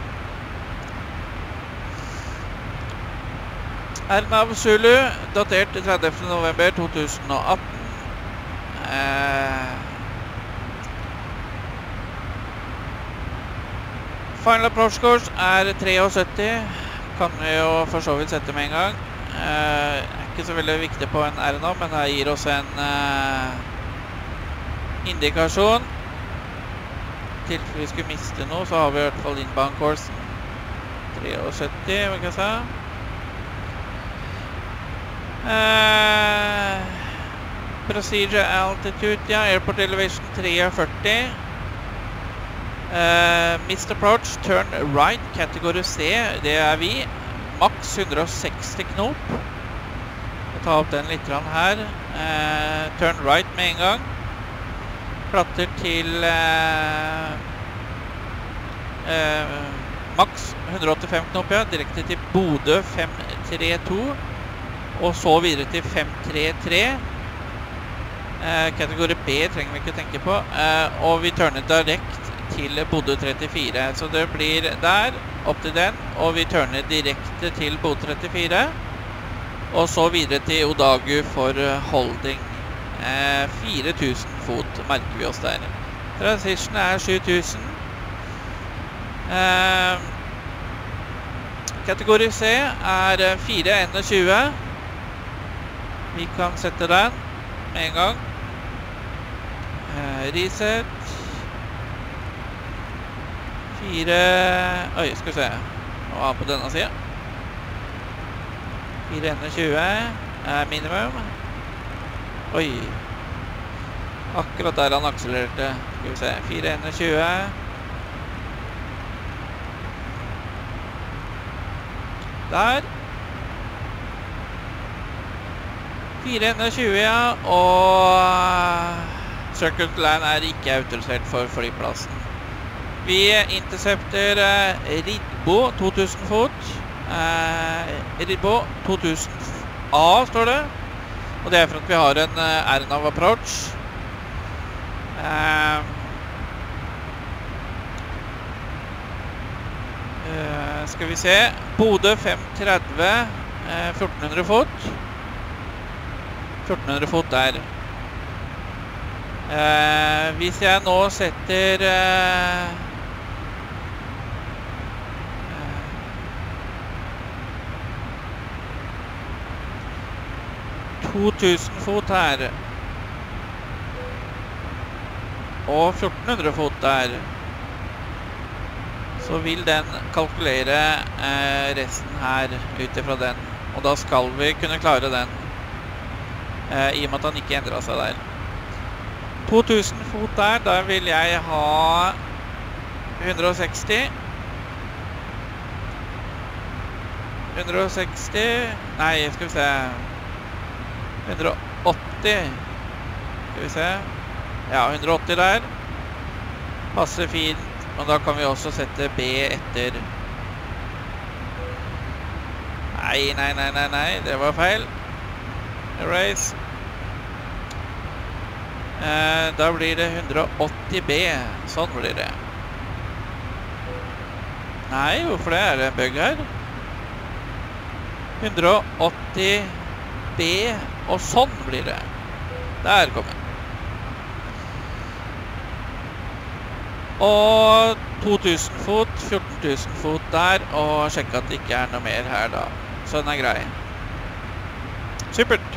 RNAV Zulu, datert 30. november 2018. Final approach course er 73. Kan vi jo for så vidt sette med en gang. Ikke så veldig viktig på en RNA, men det gir oss en indikasjon. Til vi skulle miste noe, så har vi i hvert fall inbound coursen. 73, hva kan jeg si? Procedure altitude, ja, airport elevation 43. Missed approach, turn right, kategori C, det er vi. Maks 160 knop. Ta opp den litt her. Turn right med en gang. Klatter til maks 185 knop, ja. Direkte til Bodø 532. Og så videre til 533. Kategori B trenger vi ikke tenke på. Og vi turner direkt til Bodø 34. Så det blir der, opp til den. Og vi turner direkte til Bodø 34. Og så videre til Odagu for holding. 4000 fot merker vi oss der. Transition er 7000. Kategori C er 421. Vi kan sette den med en gang. Reset. 4... Oi, skal vi se. Nå er på denne siden. 421 er minimum. Oi. Akkurat der han akselererte. Skal vi se. 421. Der. 421, ja. Og Circuit Land er ikke autorisert for flyplassen. Vi intercepter Ridbo 2000 fot. Ridbo 2000 A står det. Og det er for at vi har en RNAV approach. Skal vi se. Bodø 530, 1400 fot. 1400 fot der. Hvis jeg nå setter 2000 fot her og 1400 fot der, så vil den kalkulere resten her ut ifra den, og da skal vi kunne klare den i og med at den ikke endret seg der. 2000 fot der, da vil jeg ha 160 nei, skal vi se 180 skal vi se ja, 180 der passer fint, og da kan vi også sette B etter nei, det var feil erase da blir det 180 B sånn blir det nei, hvorfor det er det en bug her 180 B og sånn blir det der kommer og 2000 fot 14 000 fot der og sjekke at det ikke er noe mer her da så den er grei supert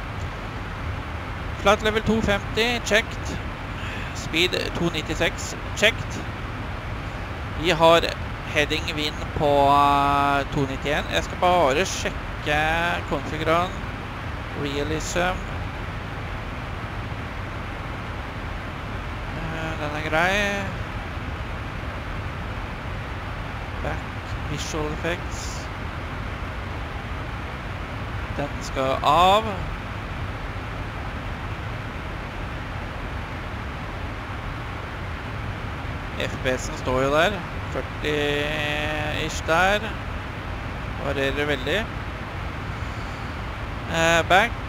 flight level 250 checked speed 296 checked vi har heading wind på 291 jeg skal bare sjekke konfiguren realism den er grei back visual effects den skal av FPS-en står jo der 40-ish der varierer veldig back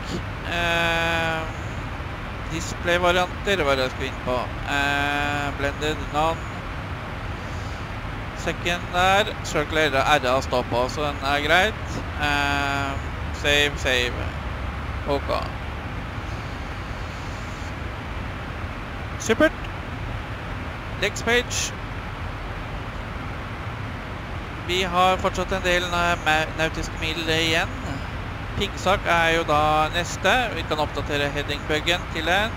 display-varianter hva er det jeg skal inn på blended none second der circle RA står på så den er greit save ok supert next page vi har fortsatt en del nautiske mil igjen piggsak er jo da neste vi kan oppdatere heading-buggen til den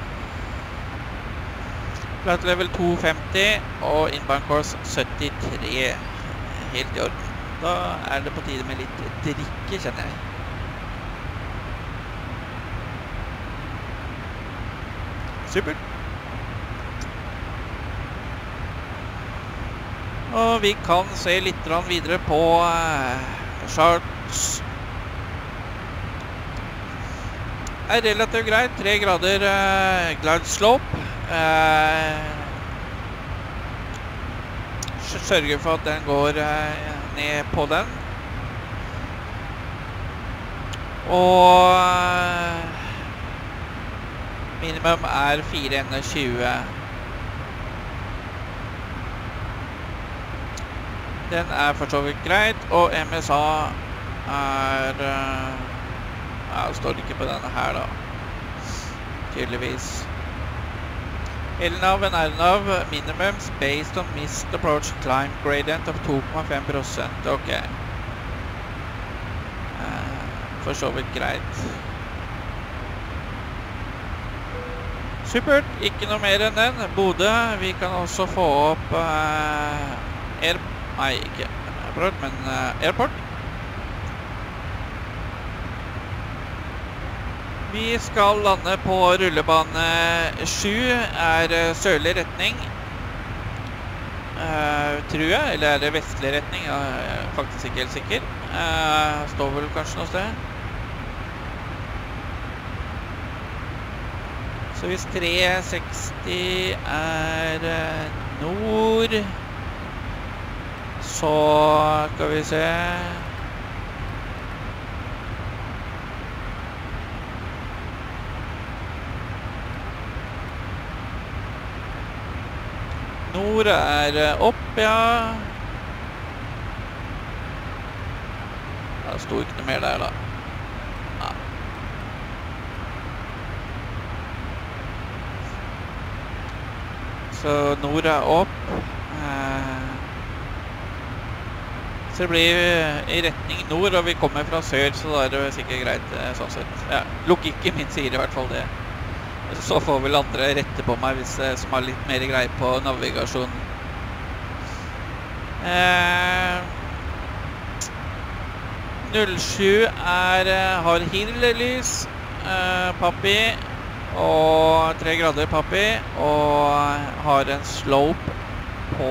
flight level 250 og inbound course 73 helt i orden da er det på tide med litt drikke kjenner jeg supert og vi kan se litt videre på charts er relativt greit 3 grader glide slope sørger for at den går ned på den og minimum er 4,20 den er for så vidt greit og MSA er ja, står ikke på denne her da tydeligvis LNAV and RNAV minimums based on missed approach climb gradient of 2,5% ok for så vidt greit supert, ikke noe mer enn den Bodø, vi kan også få opp nei, ikke airport, men airport vi skal lande på rullebane 7 er sørlig retning tror jeg, eller er det vestlig retning jeg er faktisk ikke helt sikker står vel kanskje noe sted så hvis 360 er nord så skal vi se nord er opp, ja Det sto ikke noe mer der da. Ja. Så nord opp. Så det blir i retning nord, og vi kommer fra sør, så da det sikkert greit sånn sett. Ja, logikken min sier i hvert fall det. Så får vel andre rette på meg hvis som har litt mer greie på navigasjon. 07 har hill-lys, pappi, og 3 grader pappi, og har en slope på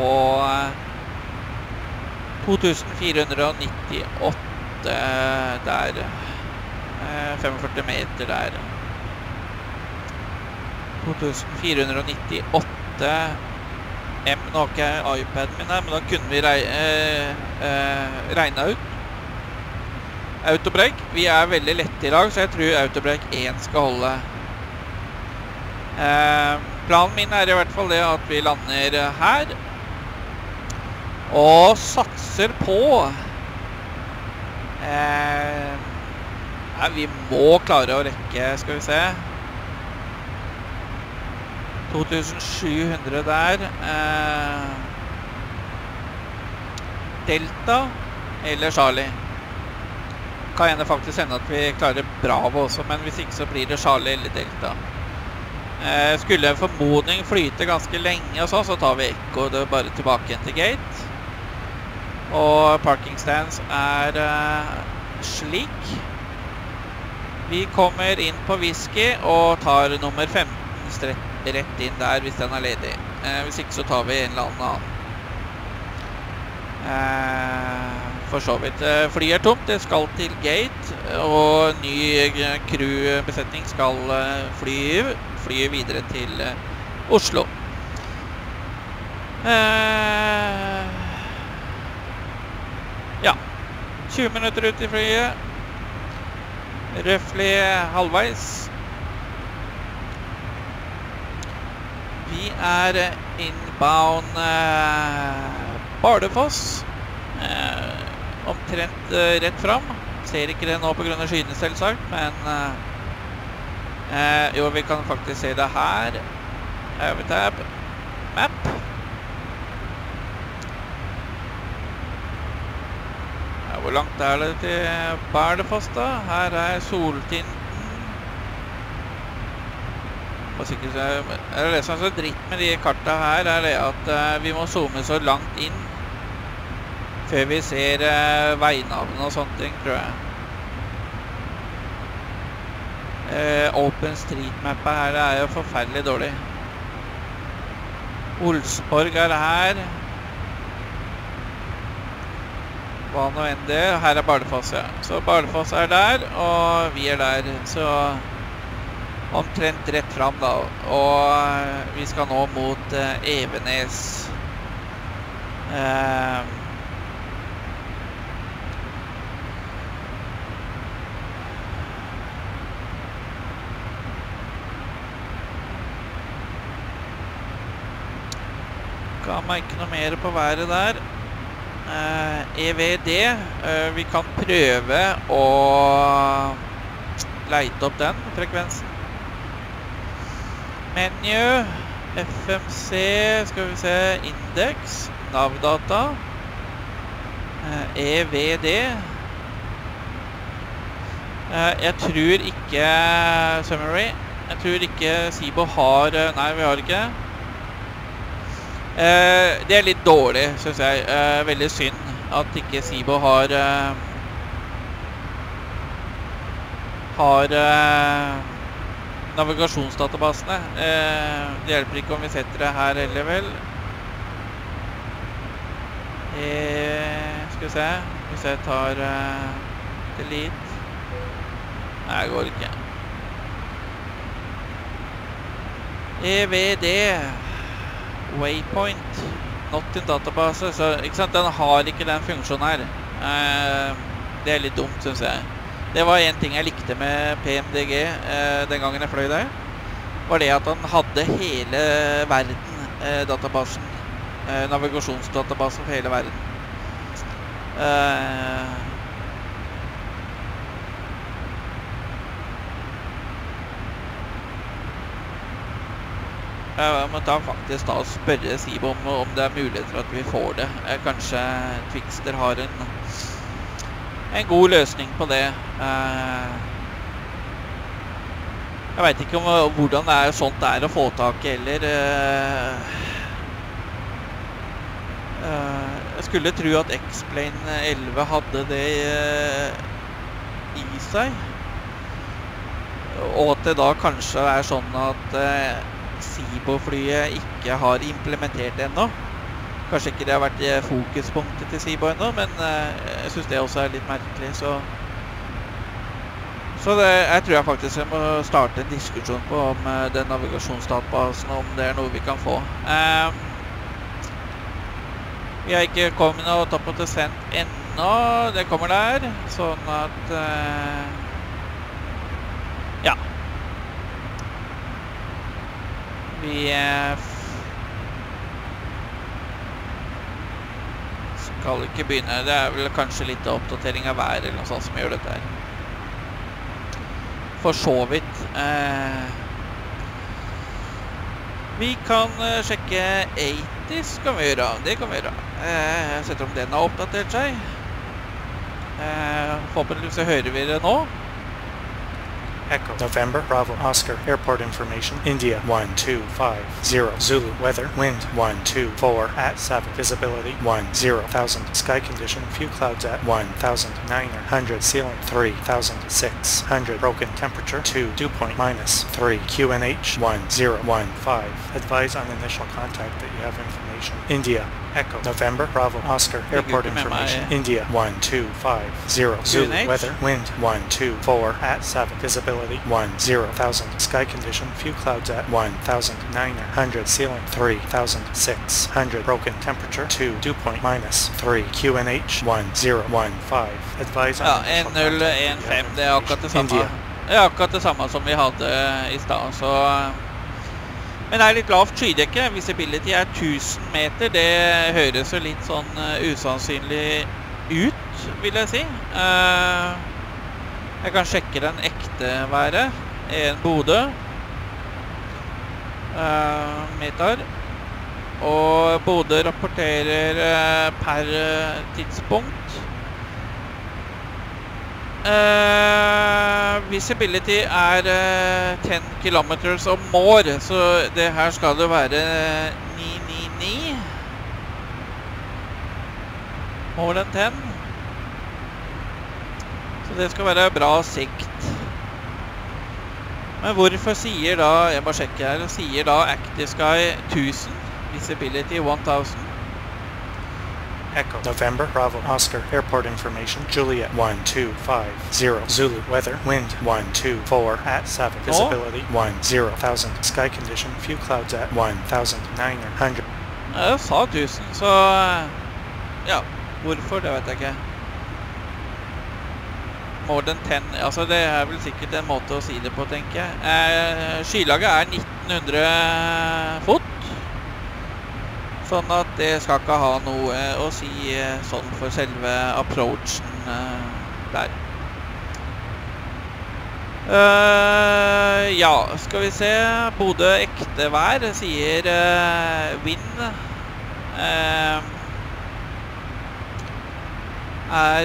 2498 der, 45 meter der. 2498 M, nå har ikke iPaden min her, men da kunne vi regne ut. Autobrake, vi veldig lette i dag, så jeg tror Autobrake 1 skal holde. Planen min i hvert fall det at vi lander her, og satser på. Vi må klare å rekke, skal vi se. 2700 der. Delta eller Charlie. Kan gjerne faktisk hende at vi klarer Bravo også, men hvis ikke så blir det Charlie eller Delta. Skulle en formodning flyte ganske lenge og så tar vi Echo det bare tilbake igjen til gate. Og parking stands slik. Vi kommer inn på whisky og tar nummer 15 rett inn der hvis den ledig. Hvis ikke så tar vi en eller annen. For så vidt. Fly tomt, det skal til gate, og ny crewbesetning skal fly videre til Oslo. Ja, 20 minutter ut i flyet. Røffelig halvveis. Vi inbound Bardufoss. Omtrent rett fram. Ser ikke det nå på grunn av skyene selvsagt, men jo, vi kan faktisk se det her. Tab. Map. Ja, hvor langt det til Bardufoss da? Her soltinten. Og sikkert det som så dritt med de karta her det at vi må zoome så langt inn før vi ser veinavn og sånne ting, tror jeg. Open Street Map her jo forferdelig dårlig. Olsborg her. Hva nå enn det. Her Bardufoss, ja. Så Bardufoss der, og vi der. Så omtrent rett fram da. Og vi skal nå mot Evenes. Ga meg ikke noe mer på været der. EVD, vi kan prøve å leite opp den frekvensen. Menu, FMC, skal vi se, indeks, navdata, EVD. Jeg tror ikke summary, jeg tror ikke Zibo har, nei vi har ikke. Det litt dårlig, synes jeg. Veldig synd at ikke Zibo har navigasjonsdatabasene. Det hjelper ikke om vi setter det her heller vel. Skal vi se, hvis jeg tar delete. Nei, det går ikke. EVD Waypoint, not in database, så ikke sant, den har ikke den funksjonen her. Det litt dumt, synes jeg. Det var en ting jeg likte med PMDG den gangen jeg fløy der, var det at han hadde hele verden, databasen, navigasjonsdatabasen for hele verden. Jeg må faktisk da spørre Zibo om det er mulighet for at vi får det. Kanskje Twixter har en god løsning på det. Jeg vet ikke hvordan det er sånt det er å få tak i, eller jeg skulle tro at X-Plane 11 hadde det i seg, og at det da kanskje er sånn at Zibo-flyet ikke har implementert det ennå. Kanskje ikke det har vært fokuspunktet til Zibo ennå, men jeg synes det også er litt merkelig, så jeg tror jeg faktisk jeg må starte en diskusjon på om den navigasjonsdatabasen, om det er noe vi kan få. Vi har ikke kommet noe opp til sendt ennå, det kommer der, sånn at, ja. Vi skal ikke begynne, det er vel kanskje litt oppdatering av været eller noe sånt som gjør dette her. For så vidt. Vi kan sjekke 80s, kan vi gjøre. Det kan vi gjøre. Jeg setter om den har oppdatert seg. Forhåpentligvis hører vi det nå. Echo, November, Bravo, Oscar, airport information, India, 1250, Zulu, weather, wind, 124, at 7, visibility, 10,000, sky condition, few clouds at 1,900, ceiling, 3,600, broken temperature, 2, dew point, -3, QNH, 1015, advise on initial contact that you have information, India, Echo, November, Bravo, Oscar, airport information, India, 1250, Zulu, weather, wind, 124, at 7, visibility, 10,000, sky condition, few clouds at 1,900, ceiling, 3,600, broken temperature, 2, dew point, -3, QNH, 1015, advise on initial contact that you have NL15, det er akkurat det samme. India. Det er akkurat det samme som vi hadde i stad, så... Men det er litt lavt skydekke. Visibility er 1000 meter. Det høres jo litt sånn usannsynlig ut, vil jeg si. Jeg kan sjekke den ekte været. En Bodø. Meter. Og Bodø rapporterer per tidspunkt. Visibility er 10 kilometers or more, så det her skal det være 999. More than 10. Så det skal være bra sikt. Men hvorfor sier da, jeg bare sjekker her, sier da Active Sky 1000, Visibility 1000? Echo, November, Bravo, Oscar, airport information, Juliet, 1250, Zulu, weather, wind, 124, at 7, visibility, 10,000, sky condition, few clouds at 1,900. Jeg sa 1000, så ja, hvorfor, det vet jeg ikke. More than 10, altså det er vel sikkert en måte å si det på, tenker jeg. Skylaget er 1900 fot. Sånn at det skal ikke ha noe å si sånn for selve approachen der. Ja, skal vi se. Bodø ekte vær sier wind er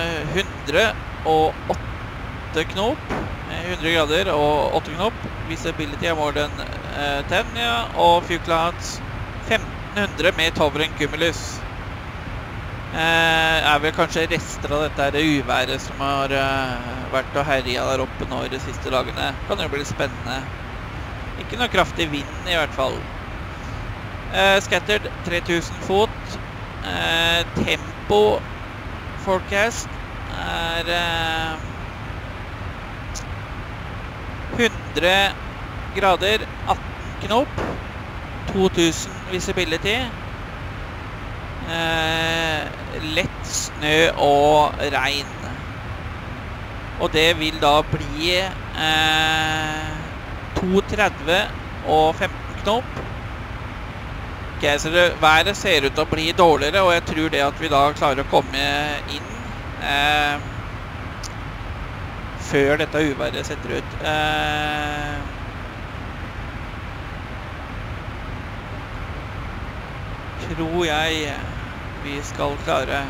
108 knop, 100 grader og 8 knop. Visibility er more than 10, ja, og few clouds 1500 med toveren cumulus. Er vel kanskje rester av dette uværet som har vært og herjet der oppe nå de siste dagene. Kan jo bli spennende. Ikke noe kraftig vind i hvert fall. Scattered 3000 fot. Tempo forecast er 100 grader, 18 knop. 2000 visibility, lett snø og regn, og det vil da bli 230 og 15 knop. Ok, så været ser ut til å bli dårligere, og jeg tror det at vi da klarer å komme inn før dette uværet setter ut. tror jeg vi skal klare.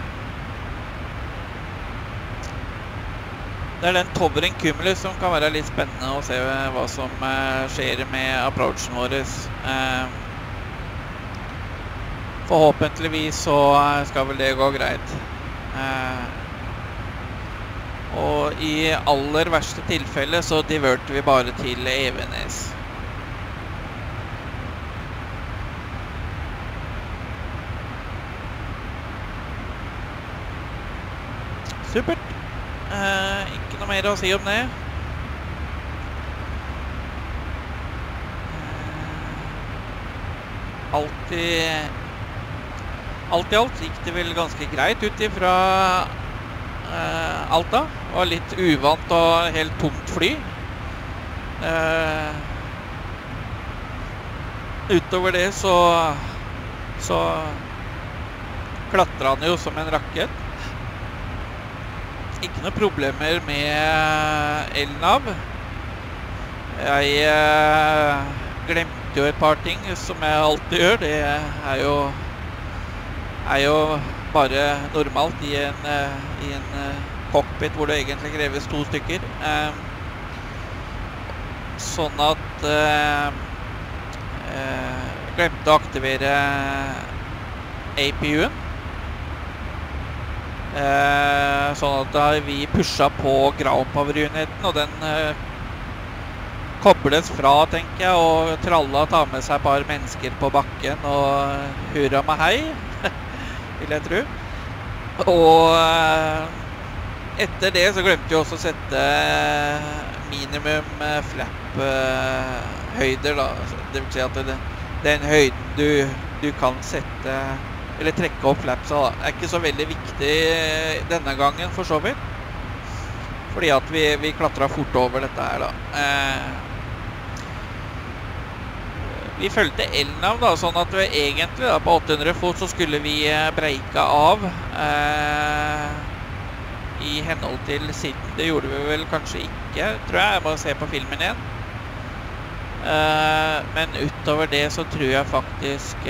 Det er den Tovering Cumulus som kan være litt spennende å se hva som skjer med approachen vår. Forhåpentligvis så skal vel det gå greit. Og i aller verste tilfelle så diverter vi bare til Evenes. Supert. Ikke noe mer å si om det. Alt i alt gikk det vel ganske greit ut ifra Alta. Det var litt uvant og helt tomt fly. Utover det så klatret han jo som en rakett. Ikke noen problemer med elnav. Jeg glemte jo et par ting som jeg alltid gjør. Det er jo bare normalt i en cockpit hvor det egentlig kreves 2 stykker. Sånn at glemte å aktivere APU-en. Sånn at da vi pushet på ground-power-uniten, og den kobles fra, tenker jeg, og tralla tar med seg et par mennesker på bakken, og hurra med hei, vil jeg tro. Og etter det så glemte jeg også å sette minimum flap-høyder, da. Det vil si at den høyden du kan sette, eller trekke opp flapsa, da, er ikke så veldig viktig denne gangen, for så vidt. Fordi at vi klatret fort over dette her, da. Vi følte elnav, da, sånn at vi egentlig da, på 800 fot så skulle vi breika av i henhold til siden. Det gjorde vi vel kanskje ikke, tror jeg må se på filmen igjen. Men utover det så tror jeg faktisk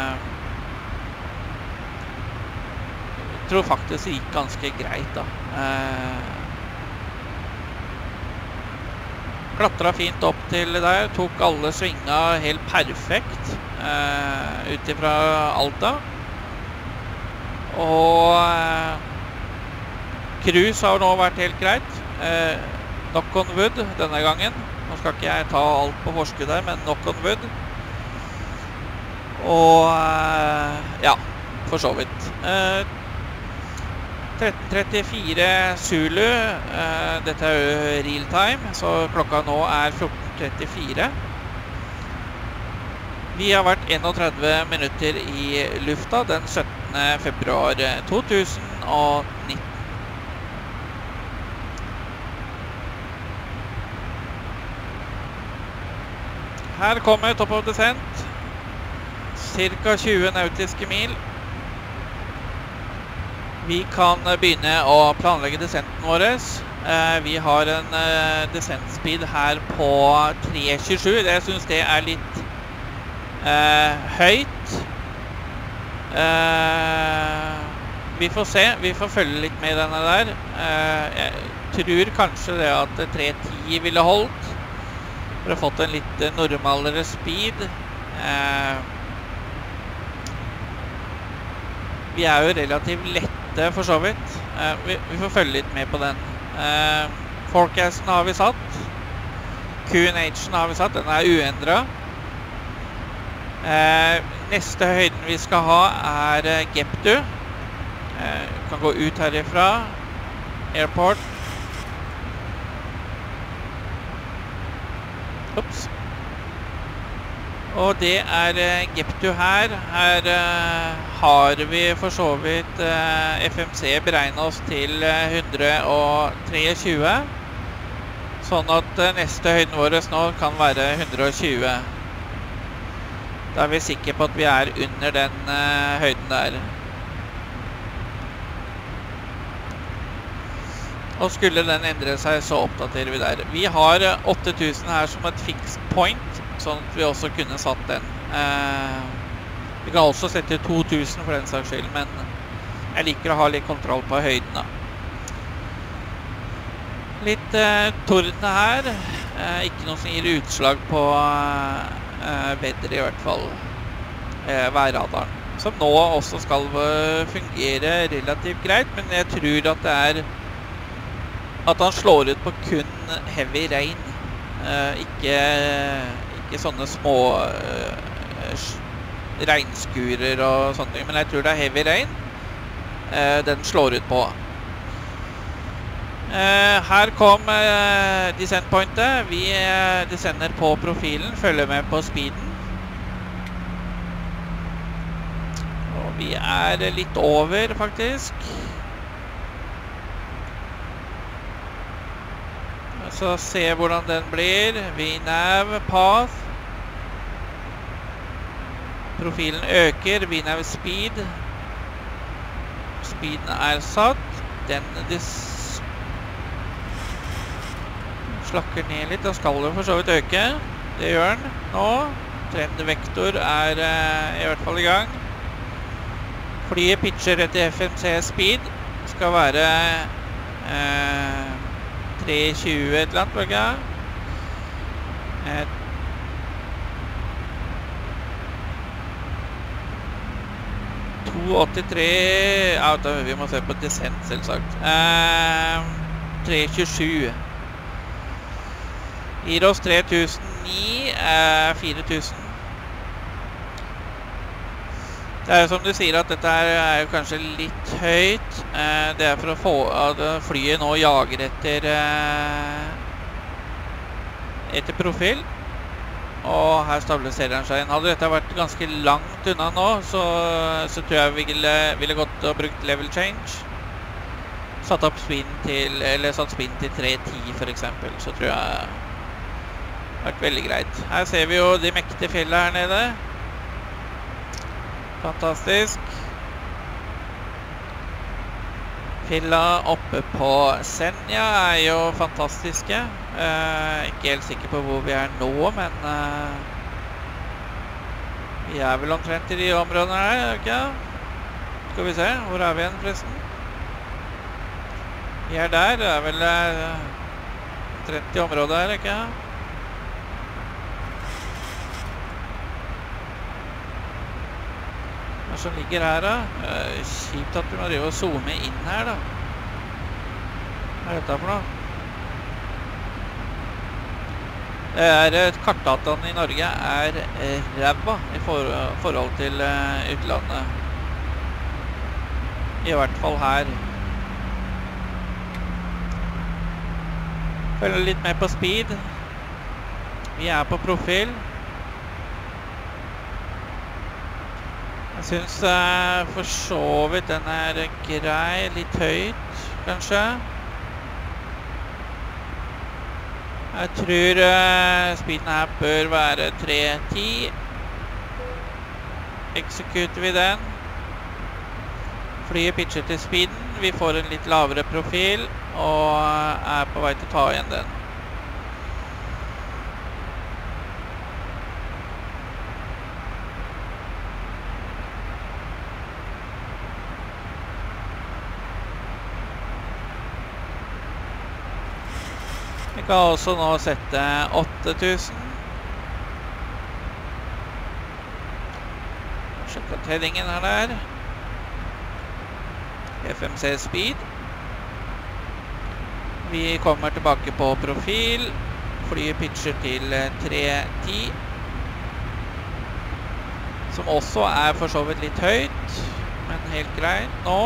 det gikk ganske greit, da. Klatret fint opp til der, tok alle svinga helt perfekt ut ifra Alta. Og cruise har nå vært helt greit. Knock on wood denne gangen. Nå skal ikke jeg ta alt på forskudd der, men knock on wood. Og ja, for så vidt. 13.34 Zulu, dette er jo real time, så klokka nå er 14.34. Vi har vært 31 minutter i lufta den 17. februar 2019. Her kommer top of descent, cirka 20 nautiske mil. Vi kan begynne å planlegge descenten vår. Vi har en descent speed her på 3.27. Jeg synes det er litt høyt. Vi får se. Vi får følge litt med denne der. Jeg tror kanskje det at 3.10 ville holdt. For å ha fått en litt normalere speed. Vi er jo relativt lette for så vidt. Vi får følge litt med på den. Forecasten har vi satt. QNH-en har vi satt. Den er uendret. Neste høyden vi skal ha er Geptu. Kan gå ut herifra. Airport. Ups. Og det er Geptu her. Her har vi for så vidt FMC beregnet oss til 123. Sånn at neste høyden vår nå kan være 120. Da er vi sikre på at vi er under den høyden der. Og skulle den endre seg, så oppdaterer vi der. Vi har 8000 her som et fixed point, sånn at vi også kunne satt den. Vi kan også sette 2000 for den saks skyld, men jeg liker å ha litt kontroll på høyden da. Litt torden her, ikke noe som gir utslag på vedder i hvert fall, værradaren. Som nå også skal fungere relativt greit, men jeg tror at det at han slår ut på kun heavy regn, ikke sånne små regnskurer og sånne ting, men jeg tror det er heavy regn den slår ut på. Her kom descent-pointet. Vi descender på profilen, følger med på speeden. Og vi litt over, faktisk. Så se hvordan den blir. VNAV, path. Profilen øker, VNAV speed. Speeden satt. Den slakker ned litt, da skal det for så vidt øke. Det gjør den nå. Trendvektor i hvert fall i gang. Flyet pitcher etter FMC speed. Skal være 320 et eller annet, var det ikke? 283, vi må se på descent selvsagt. 327. Gir oss 3009, 4000. Det jo som du sier at dette jo kanskje litt høyt. Det for å få at flyet nå jager etter profil. Og her stabiliserer han seg inn. Hadde dette vært ganske langt unna nå, så tror jeg vi ville gått og brukt level change. Satt opp spin til, eller satt spin til 310 for eksempel, så tror jeg det har vært veldig greit. Her ser vi jo de mektige fjellene her nede. Fantastisk. Fjella oppe på Senja jo fantastiske. Ikke helt sikker på hvor vi nå, men vi vel omtrent i de områdene her, ikke? Skal vi se, hvor vi igjen forresten? Vi der, det vel omtrent i området her, ikke? Hva som ligger her da? Kjipt at vi må drive og zoome inn her da. Hva dette for noe? Kartdataen i Norge ræva i forhold til utlandet. I hvert fall her. Følger litt med på speed. Vi på profil. Jeg synes for så vidt den grei, litt høyt, kanskje. Jeg tror speeden her bør være 310. Executer vi den. Flyet pitcher til speeden. Vi får en litt lavere profil, og på vei til å ta igjen den. Vi kan også nå sette 8000. Sjekk at headingen der. FMC speed. Vi kommer tilbake på profil. Flyet pitcher til 310. Som også for så vidt litt høyt, men helt greit nå.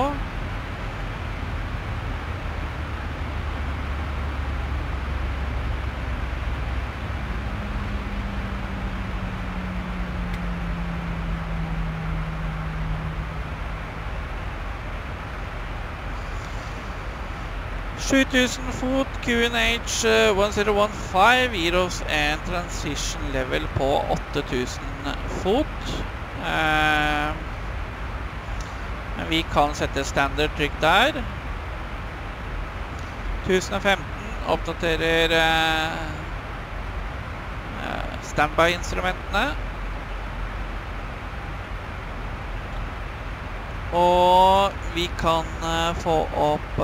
«7000 fot, QNH 1015 gir oss en transition level på 8000 fot. Men vi kan sette standard trykk der. 1015 oppdaterer standby-instrumentene. Og vi kan få opp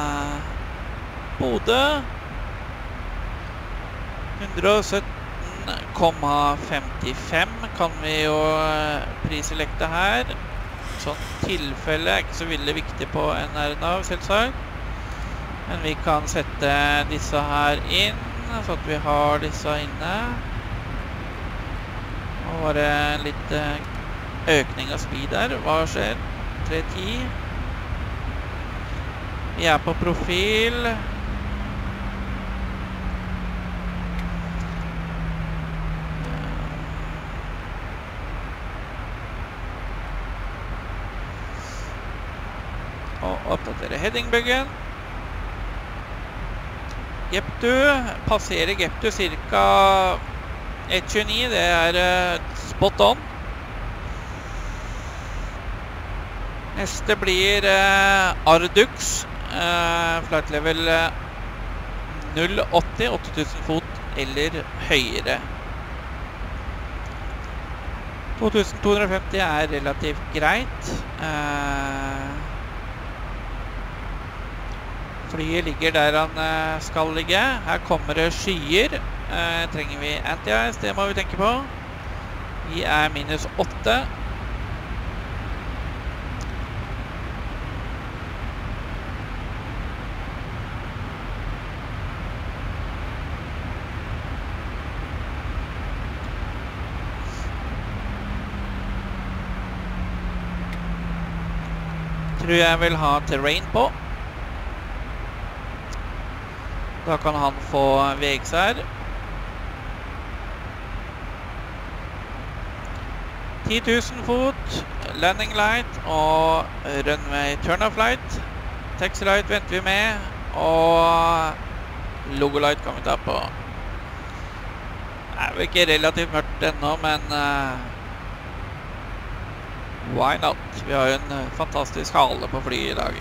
Bodø 117,55 kan vi jo priselekte her. Sånn tilfelle ikke så veldig viktig på en RNAV, selvsagt. Men vi kan sette disse her inn, så at vi har disse inne. Og bare litt økning av speed her. Hva skjer? 310. Vi er på profil. Og oppdatere headingbyggen. Geptu, passerer Geptu cirka 1.29, det er spot on. Neste blir Ardux, flight level 080, 8000 fot eller høyere. 2250 er relativt greit. Flyet ligger der han skal ligge. Her kommer det skyer. Trenger vi anti-ice, det må vi tenke på. Vi er minus 8. Tror jeg vil ha terrain på. Da kan han få VXR. 10.000 fot, landing light og runway turn-off light. Taxi light venter vi med, og logo light kan vi ta på. Det er jo ikke relativt mørkt ennå, men why not? Vi har jo en fantastisk hale på flyet i dag.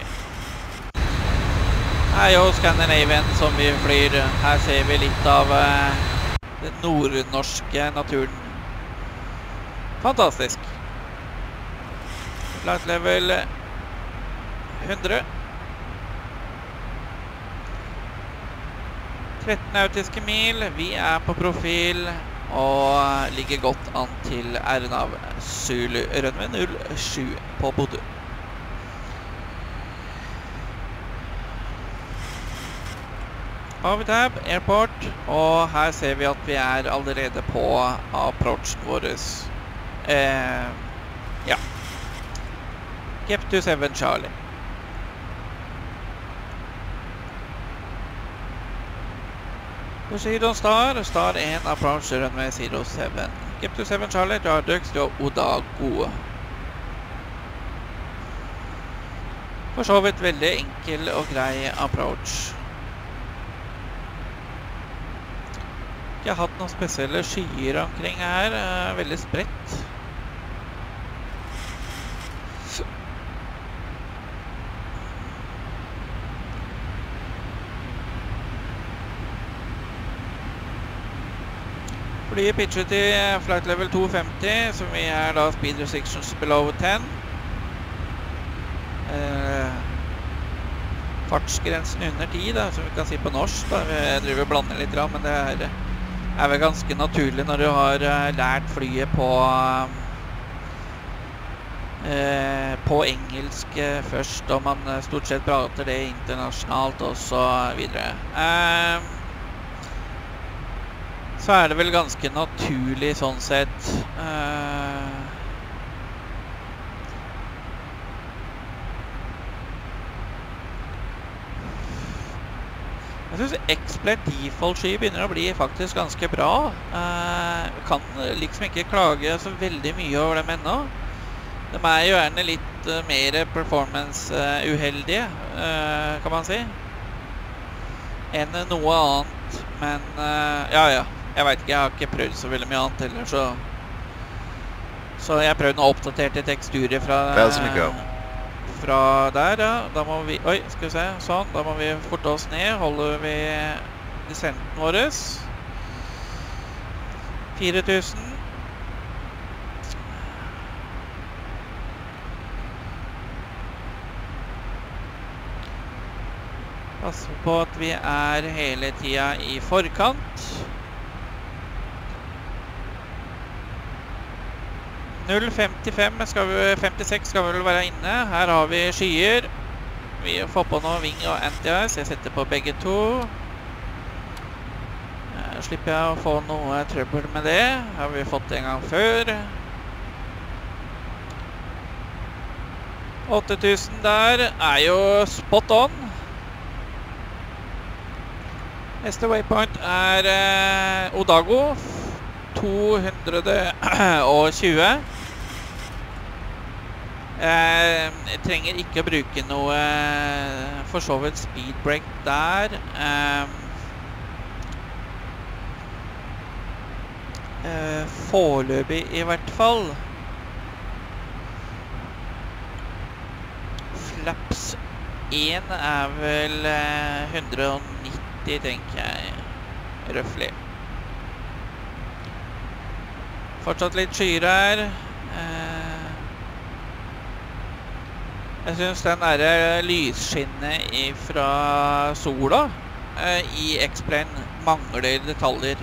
Her er jo Scandinavian som vi flyr. Her ser vi litt av den nordnorske naturen. Fantastisk. Flight level 100. 13 nautiske mil. Vi er på profil og ligger godt an til RNAV Zulu runway 07 på Bodø. Avitab, airport, og her ser vi at vi er allerede på approachen vår. Ja. Geptu 7 Charlie. Proceed on Star, Star 1, approach runway 07. Geptu 7 Charlie, Ardux og Odago. For så vidt veldig enkel og grei approach. Jeg har hatt noen spesielle skyer omkring her, veldig spredt. Flyet pitchet til flight level 250, som vi er da speed restrictions below 10. Fartsgrensen under 10, da, som vi kan si på norsk. Da. Vi driver og blander litt, men det er vel ganske naturlig når du har lært flyet på engelsk først, og man stort sett prater det internasjonalt og så videre. Så er det vel ganske naturlig sånn sett. Jeg synes X-Plate default-sky begynner å bli faktisk ganske bra. Kan liksom ikke klage så veldig mye over dem ennå. De er jo gjerne litt mer performance-uheldige, kan man si, enn noe annet. Men ja, jeg vet ikke, jeg har ikke prøvd så veldig mye annet heller, så jeg prøvde noe oppdaterte teksturer fra der, ja. Da må vi, oi, skal vi se, sånn, da må vi forte oss ned, holder vi descenten vår. 4000. Pass på at vi hele tiden i forkant. 0,56 skal vi vel være inne. Her har vi skyer. Vi får på noe wing og anti-ice. Jeg setter på begge to. Slipper jeg å få noe trøbbel med det. Har vi fått det en gang før. 8000 der jo spot on. Neste waypoint Odago. 220. Jeg trenger ikke å bruke noe for så vidt speed break der. Foreløpig i hvert fall. Flaps 1 vel 190, tenker jeg, røffelig. Fortsatt litt skyer her. Jeg synes den lysskinnet fra sola i X-Plane mangler detaljer.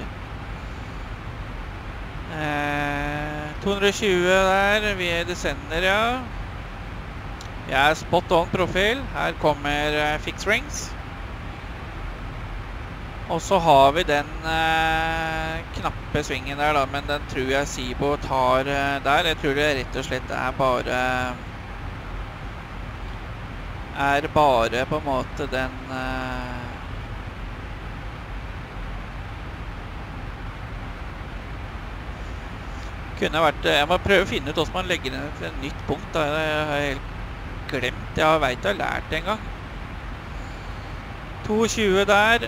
220 der, vi descender, ja. Vi spot on profil. Her kommer fix rings. Og så har vi den knappe svingen der da, men den tror jeg Zibo tar der. Jeg tror det rett og slett bare på en måte den kunne vært, jeg må prøve å finne ut hvordan man legger den til et nytt punkt da. Jeg har helt glemt, jeg vet jeg har lært det en gang. 220 der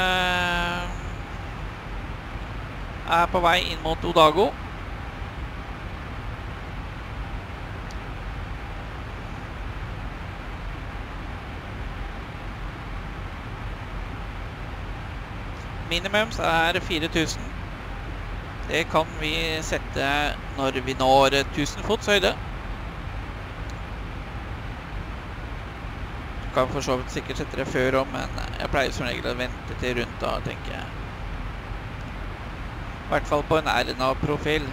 på vei inn mot Odago. Minimums 4000. Det kan vi sette når vi når 1000 fots høyde. Du kan for så vidt sikkert sette det før om, men jeg pleier som regel å vente til rundt da, tenker jeg. I hvert fall på en RNA-profil.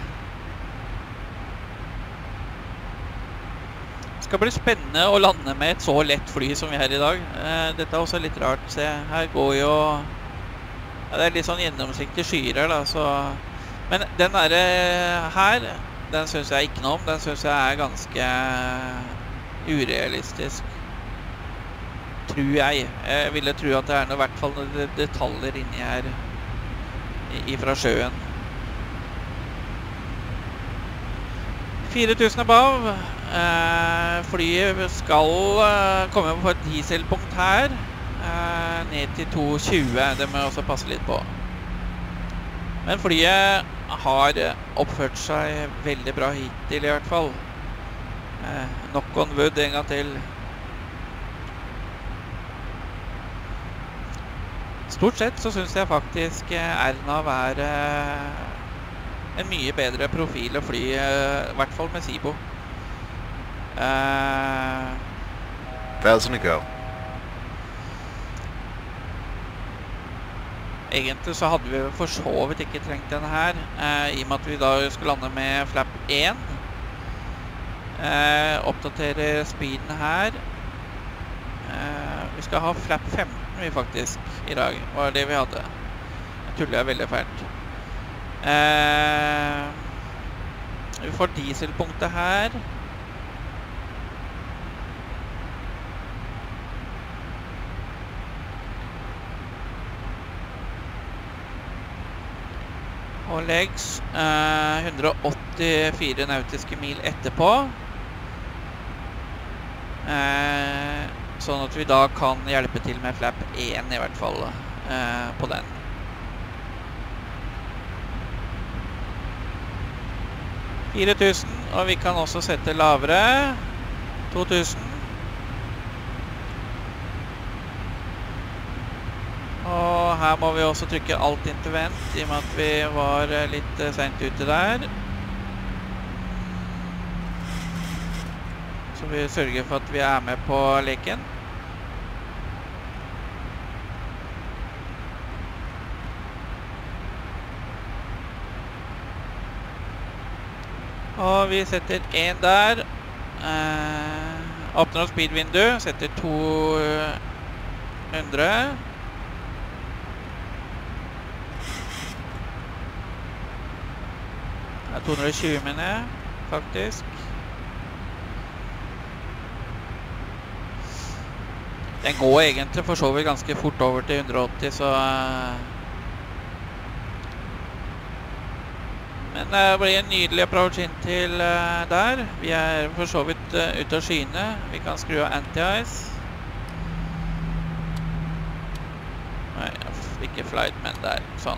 Det skal bli spennende å lande med et så lett fly som vi har i dag. Dette også litt rart. Se, her går jo... Ja, det litt sånn gjennomsiktige skyer her da, så... Men den her, den synes jeg ikke noe om. Den synes jeg ganske urealistisk. Tror jeg. Jeg ville tro at det noe, i hvert fall noen detaljer inni her ifra sjøen. 4000 above. Flyet skal komme på et dieselpunkt her. Ned til 220. Det må jeg også passe litt på. Men flyet har oppført seg veldig bra hittil i hvert fall. Knock on wood en gang til. Stort sett så synes jeg faktisk RNAV en mye bedre profil å fly, i hvert fall med Zibo. 1000 to go. Egentlig så hadde vi for så vidt ikke trengt denne her, i og med at vi da skal lande med flap 1. Oppdatere speeden her. Vi skal ha flap 15 vi faktisk i dag, var det vi hadde. Jeg tuller veldig fælt. Vi får dieselpunktet her. Og legs 184 nautiske mil etterpå. Sånn at vi da kan hjelpe til med flap 1 i hvert fall på den. $4000, og vi kan også sette lavere. 2000. Og her må vi også trykke alt intervent, i og med at vi var litt sent ute der. Så vi sørger for at vi med på leken. Og vi setter 1 der. Åpner speed-vindu, setter 200. Ja, 220 mener jeg, faktisk. Den går egentlig for så vidt ganske fort over til 180, så... Men det blir en nydelig approach inn til der. Vi er for så vidt ute av skyene. Vi kan skru av anti-ice. Nei, ikke flight, men der. Sånn.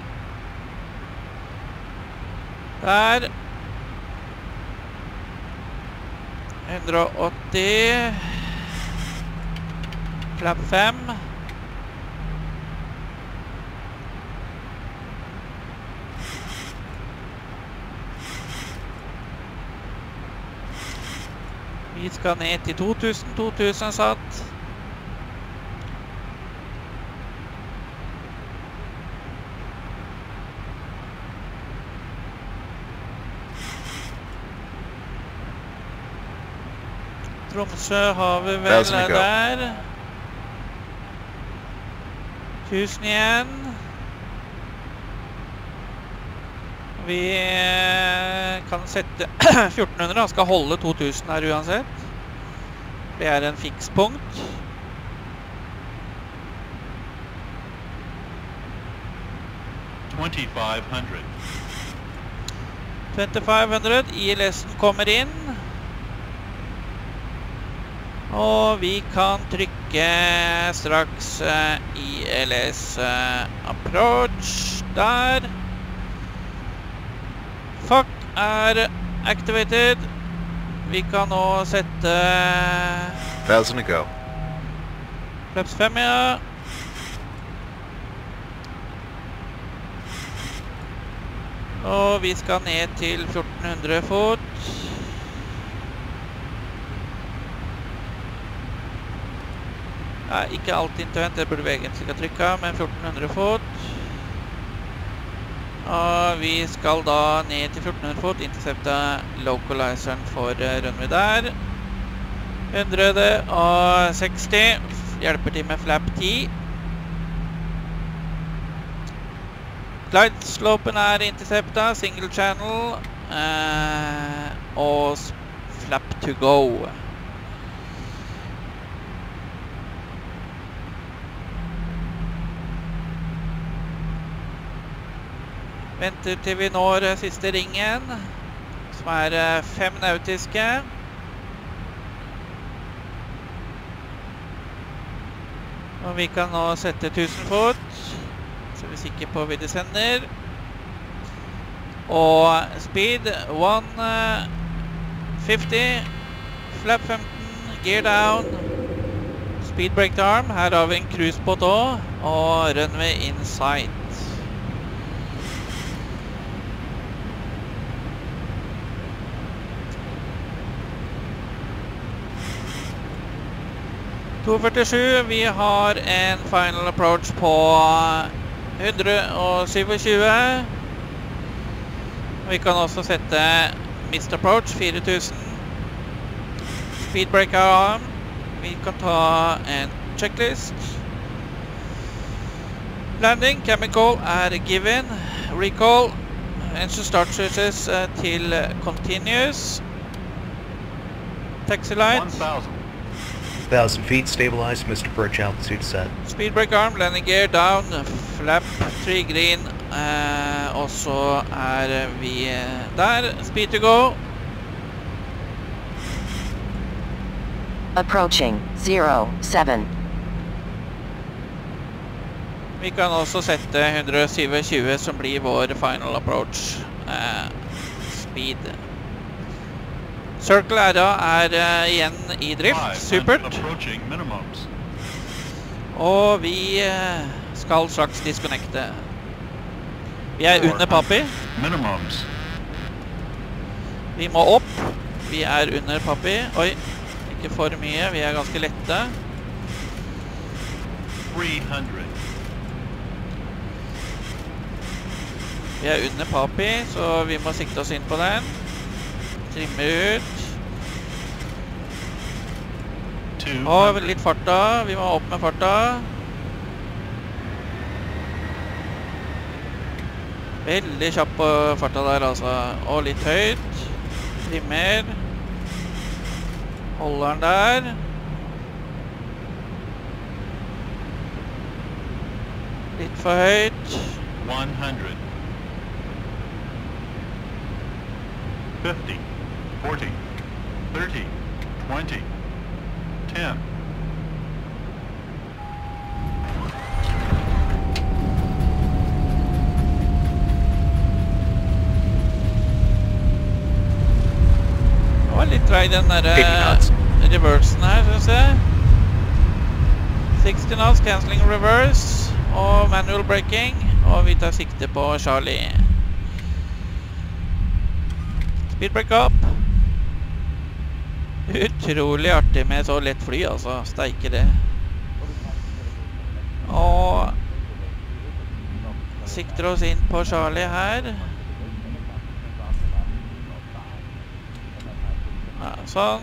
Der. 180. Flap 5. Vi skal ned til 2000 satt. Tromsø har vi vel der. 1000 igjen. Vi kan sette 1400, han skal holde 2000 her uansett. Det er en fikspunkt. $2,500. ILS-en kommer inn. Og vi kan trykke straks ILS approach der. Fuck er activated. Vi kan nå sette 1000 to go. Flaps 5, ja. Og vi skal ned til 1400 fot. Ja, ikke alt intervent, det burde vi egentlig ikke ha trykket, men 1400 fot. Og vi skal da ned til 1400 fot, intercepte localizeren for runway der. 160, hjelper til med flap 10. Glide slopen er intercepta, single channel, og flap to go. Venter til vi når siste ringen, som er 5 nautiske. Og vi kan nå sette 1000 fot, så vi sikker på vi descender. Og speed 150, flap 15, gear down, speed brake to arm. Her har vi en cruisebåt også, og runway in sight. Vi har en final approach på 127. Vi kan også sette missed approach 4000. Speed brake arm. Vi kan ta en checklist. Landing, chemical er given. Recall. Engine start switches til continuous. Taxi light. 1,000 feet, stabilized, Mr. Birch, altitude set. Speed brake arm, landing gear down, flap 3 green, og så er vi der, speed to go. Approaching 07. Vi kan også sette 127 som blir vår final approach speed. Circle RA er igjen i drift, supert. Og vi skal straks disconnecte. Vi er under Papi. Vi må opp. Vi er under Papi. Oi, ikke for mye, vi er ganske lette. 300. Vi er under Papi, så vi må sikte oss inn på den. Trimme ut. Og litt farta. Vi må opp med farta. Veldig kjapp på farta der, altså. Og litt høyt. Trimmer. Holder den der. Litt for høyt. 100. 50. 40. 30. 20. 10. Det var litt treig den der reversen her, synes jeg. 60 knots, cancelling reverse og manual braking, og vi tar sikte på Charlie. Speed break up. Utrolig artig med så lett fly, altså. Steiker det. Og sikter oss inn på Charlie her. Ja, sånn.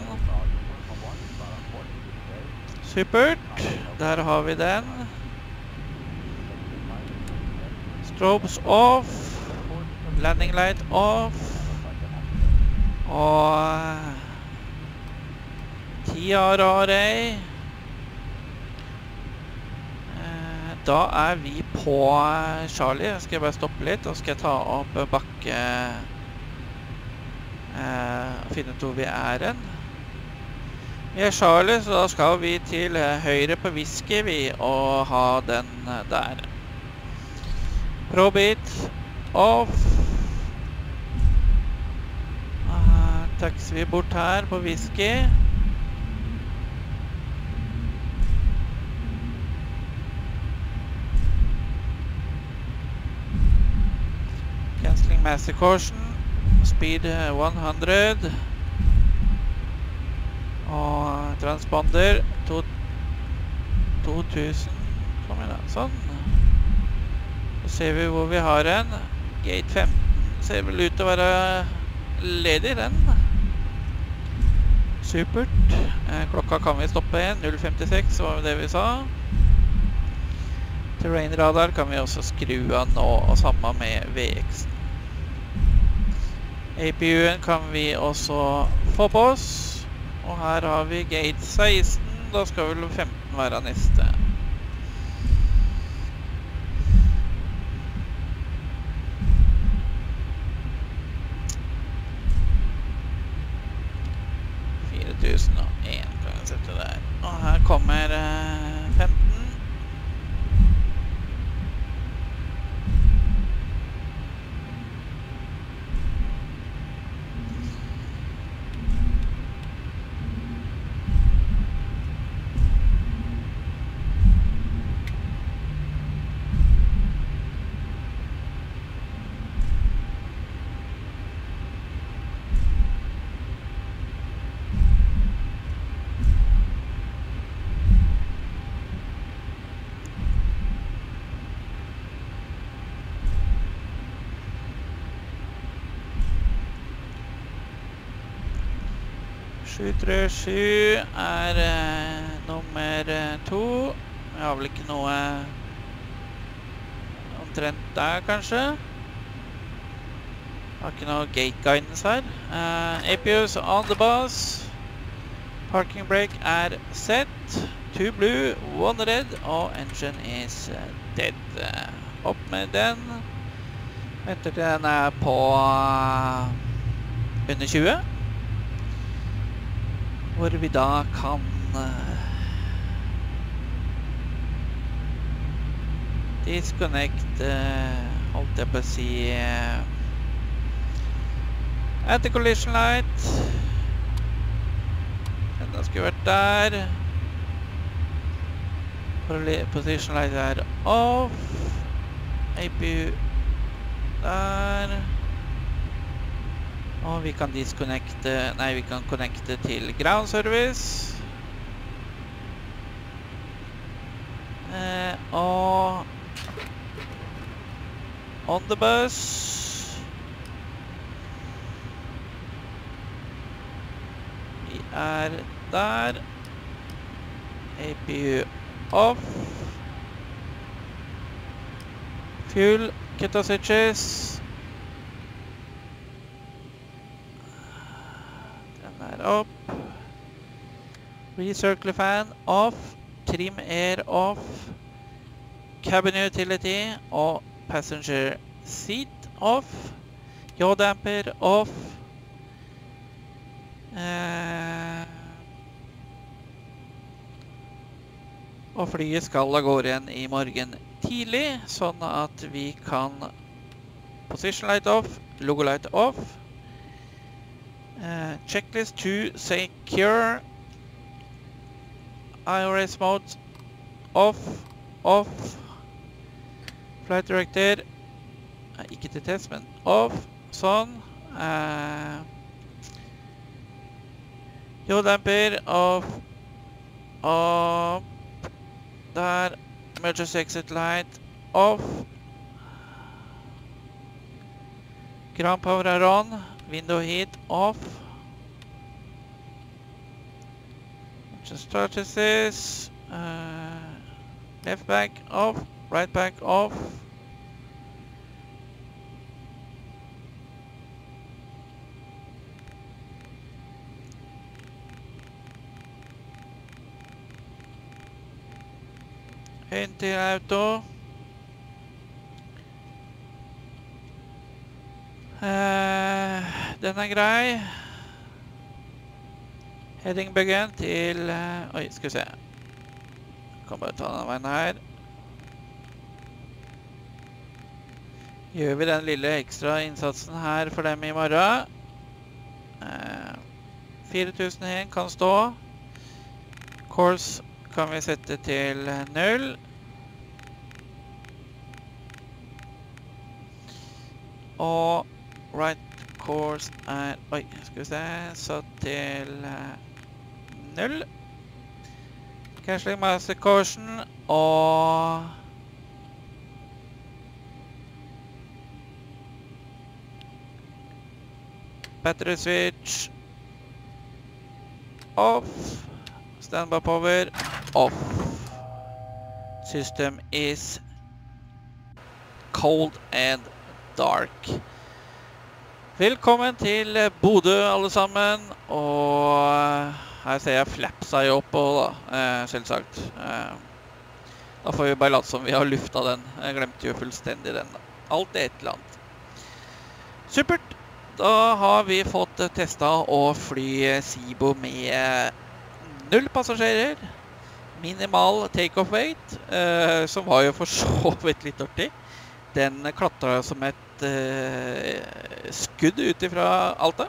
Supert. Der har vi den. Strobes off. Landing light off. Og TRRA. Da er vi på Charlie. Skal jeg bare stoppe litt, og skal jeg ta opp bakke finne ut hvor vi er hen. Vi er Charlie, så da skal vi til høyre på whisky vi, og ha den der. Probit off. Taxi vi bort her på whisky. Cancelling master caution. Speed 100. Og transponder 2000. Kom igjen da, sånn. Så ser vi hvor vi har en. Gate 15 ser vel ut til å være ledig, den. Supert. Klokka kan vi stoppe igjen. 0.56 var det vi sa. Terrain radar kan vi også skru av nå, og samme med VX-en. APU-en kan vi også få på oss. Og her har vi gate 16. Da skal vel 15 være neste. kan jeg sette der. Og her kommer 15. er nummer 2. Jeg har vel ikke noe omtrent der, kanskje. Jeg har ikke noe gate guidance her. APUs on the bus. Parking brake er set. 2 blue, 1 red, og engine is dead. Opp med den. Venter til den er på under 20. Hvor vi da kan disconnect, holdt jeg på å si, anti-collision light. Den skulle vært der. Position light er off. APU der. Og vi kan disconnecte, nei, vi kan connecte til ground service. Og on the bus. der. APU off. Fuel, cutoff switches. Den opp. Recircular fan off. Trim air off. Cabin utility og passenger seat off. Yaw-damper off. Og flyet skal av gårde igjen i morgen tidlig, sånn at vi kan position light off, logo light off. Checklist to secure. IRS mode off, off. Flight director, ikke til test, men off, sånn. Yaw-damper off, off. Der, emergency exit light off. Ground power er on, window heat off. Just start this. Left back off, right back off. Inn til auto. Den er grei. Heading begin til... oi, skal vi se. Jeg kan bare ta denne veien her. Gjør vi den lille ekstra innsatsen her for dem i morgen. 4001 kan stå. Course kan vi sette til 0. Og right course er... oi, skal vi se. Satt til 0. Cashling master caution og... battery switch off. Standby power off. System is cold and dark. Velkommen til Bodø alle sammen, og her ser jeg flapsa i opp da, selvsagt. Da får vi bare late som vi har lufta den. Jeg glemte jo fullstendig den da. Alt er et eller annet. Supert! Da har vi fått testet å fly Zibo med 0 passasjerer. Minimal take-off weight, som var jo for så vidt litt artig. Den klatret som et skudd ut fra Alta.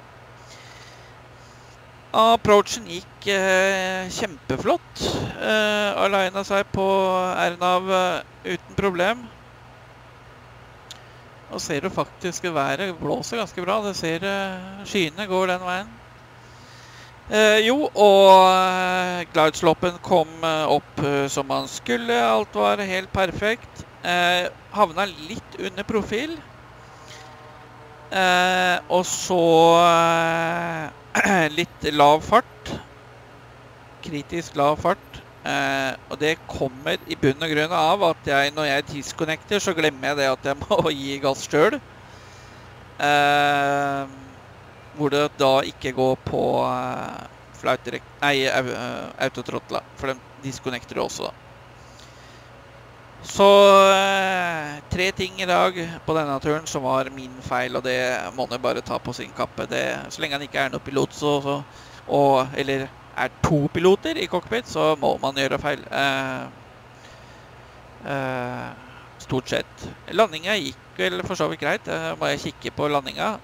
Approachen gikk kjempeflott. Alignet seg på RNAV uten problem. Og ser du faktisk været blåser ganske bra. Det ser skyene går den veien. Jo, og glidesloppen kom opp som man skulle. Alt var helt perfekt. Havna litt under profil. Og så litt lav fart. Kritisk lav fart. Og det kommer i bunn og grunn av at når jeg disconnecter, så glemmer jeg det at jeg må gi gass selv. Hvor det da ikke går på autotrottla, for de disconnecter også da. Så 3 ting i dag på denne turen som var min feil, og det må jeg bare ta på sin kappe. Så lenge han ikke er noen pilot, eller er 2 piloter i cockpit, så må man gjøre feil. Stort sett. Landingen gikk vel for så vidt greit. Må jeg kikke på landingen.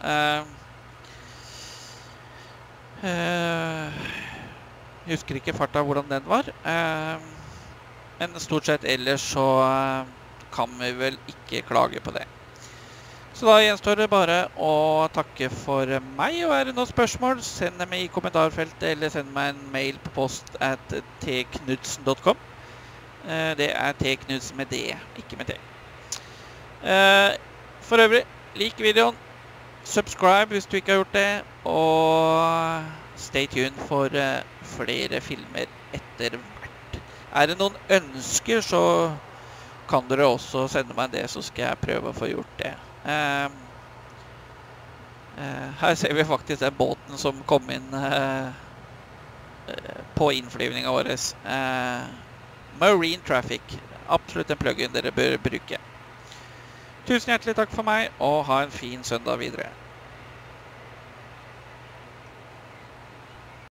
Husker ikke farta hvordan den var. Men stort sett ellers så kan vi vel ikke klage på det. Så da gjenstår det bare å takke for meg, og er det noen spørsmål, send dem i kommentarfeltet, eller send meg en mail på post@tknudsen.com. Det er tknudsen med D, ikke med T. For øvrig, lik videoen, subscribe hvis du ikke har gjort det, og stay tuned for flere filmer etter hvert. Det noen ønsker, så kan dere også sende meg det, så skal jeg prøve å få gjort det. Her ser vi faktisk den båten som kom inn på innflyvningen vår. Marine Traffic. Absolutt en plugin dere bør bruke. Tusen hjertelig takk for meg, og ha en fin søndag videre.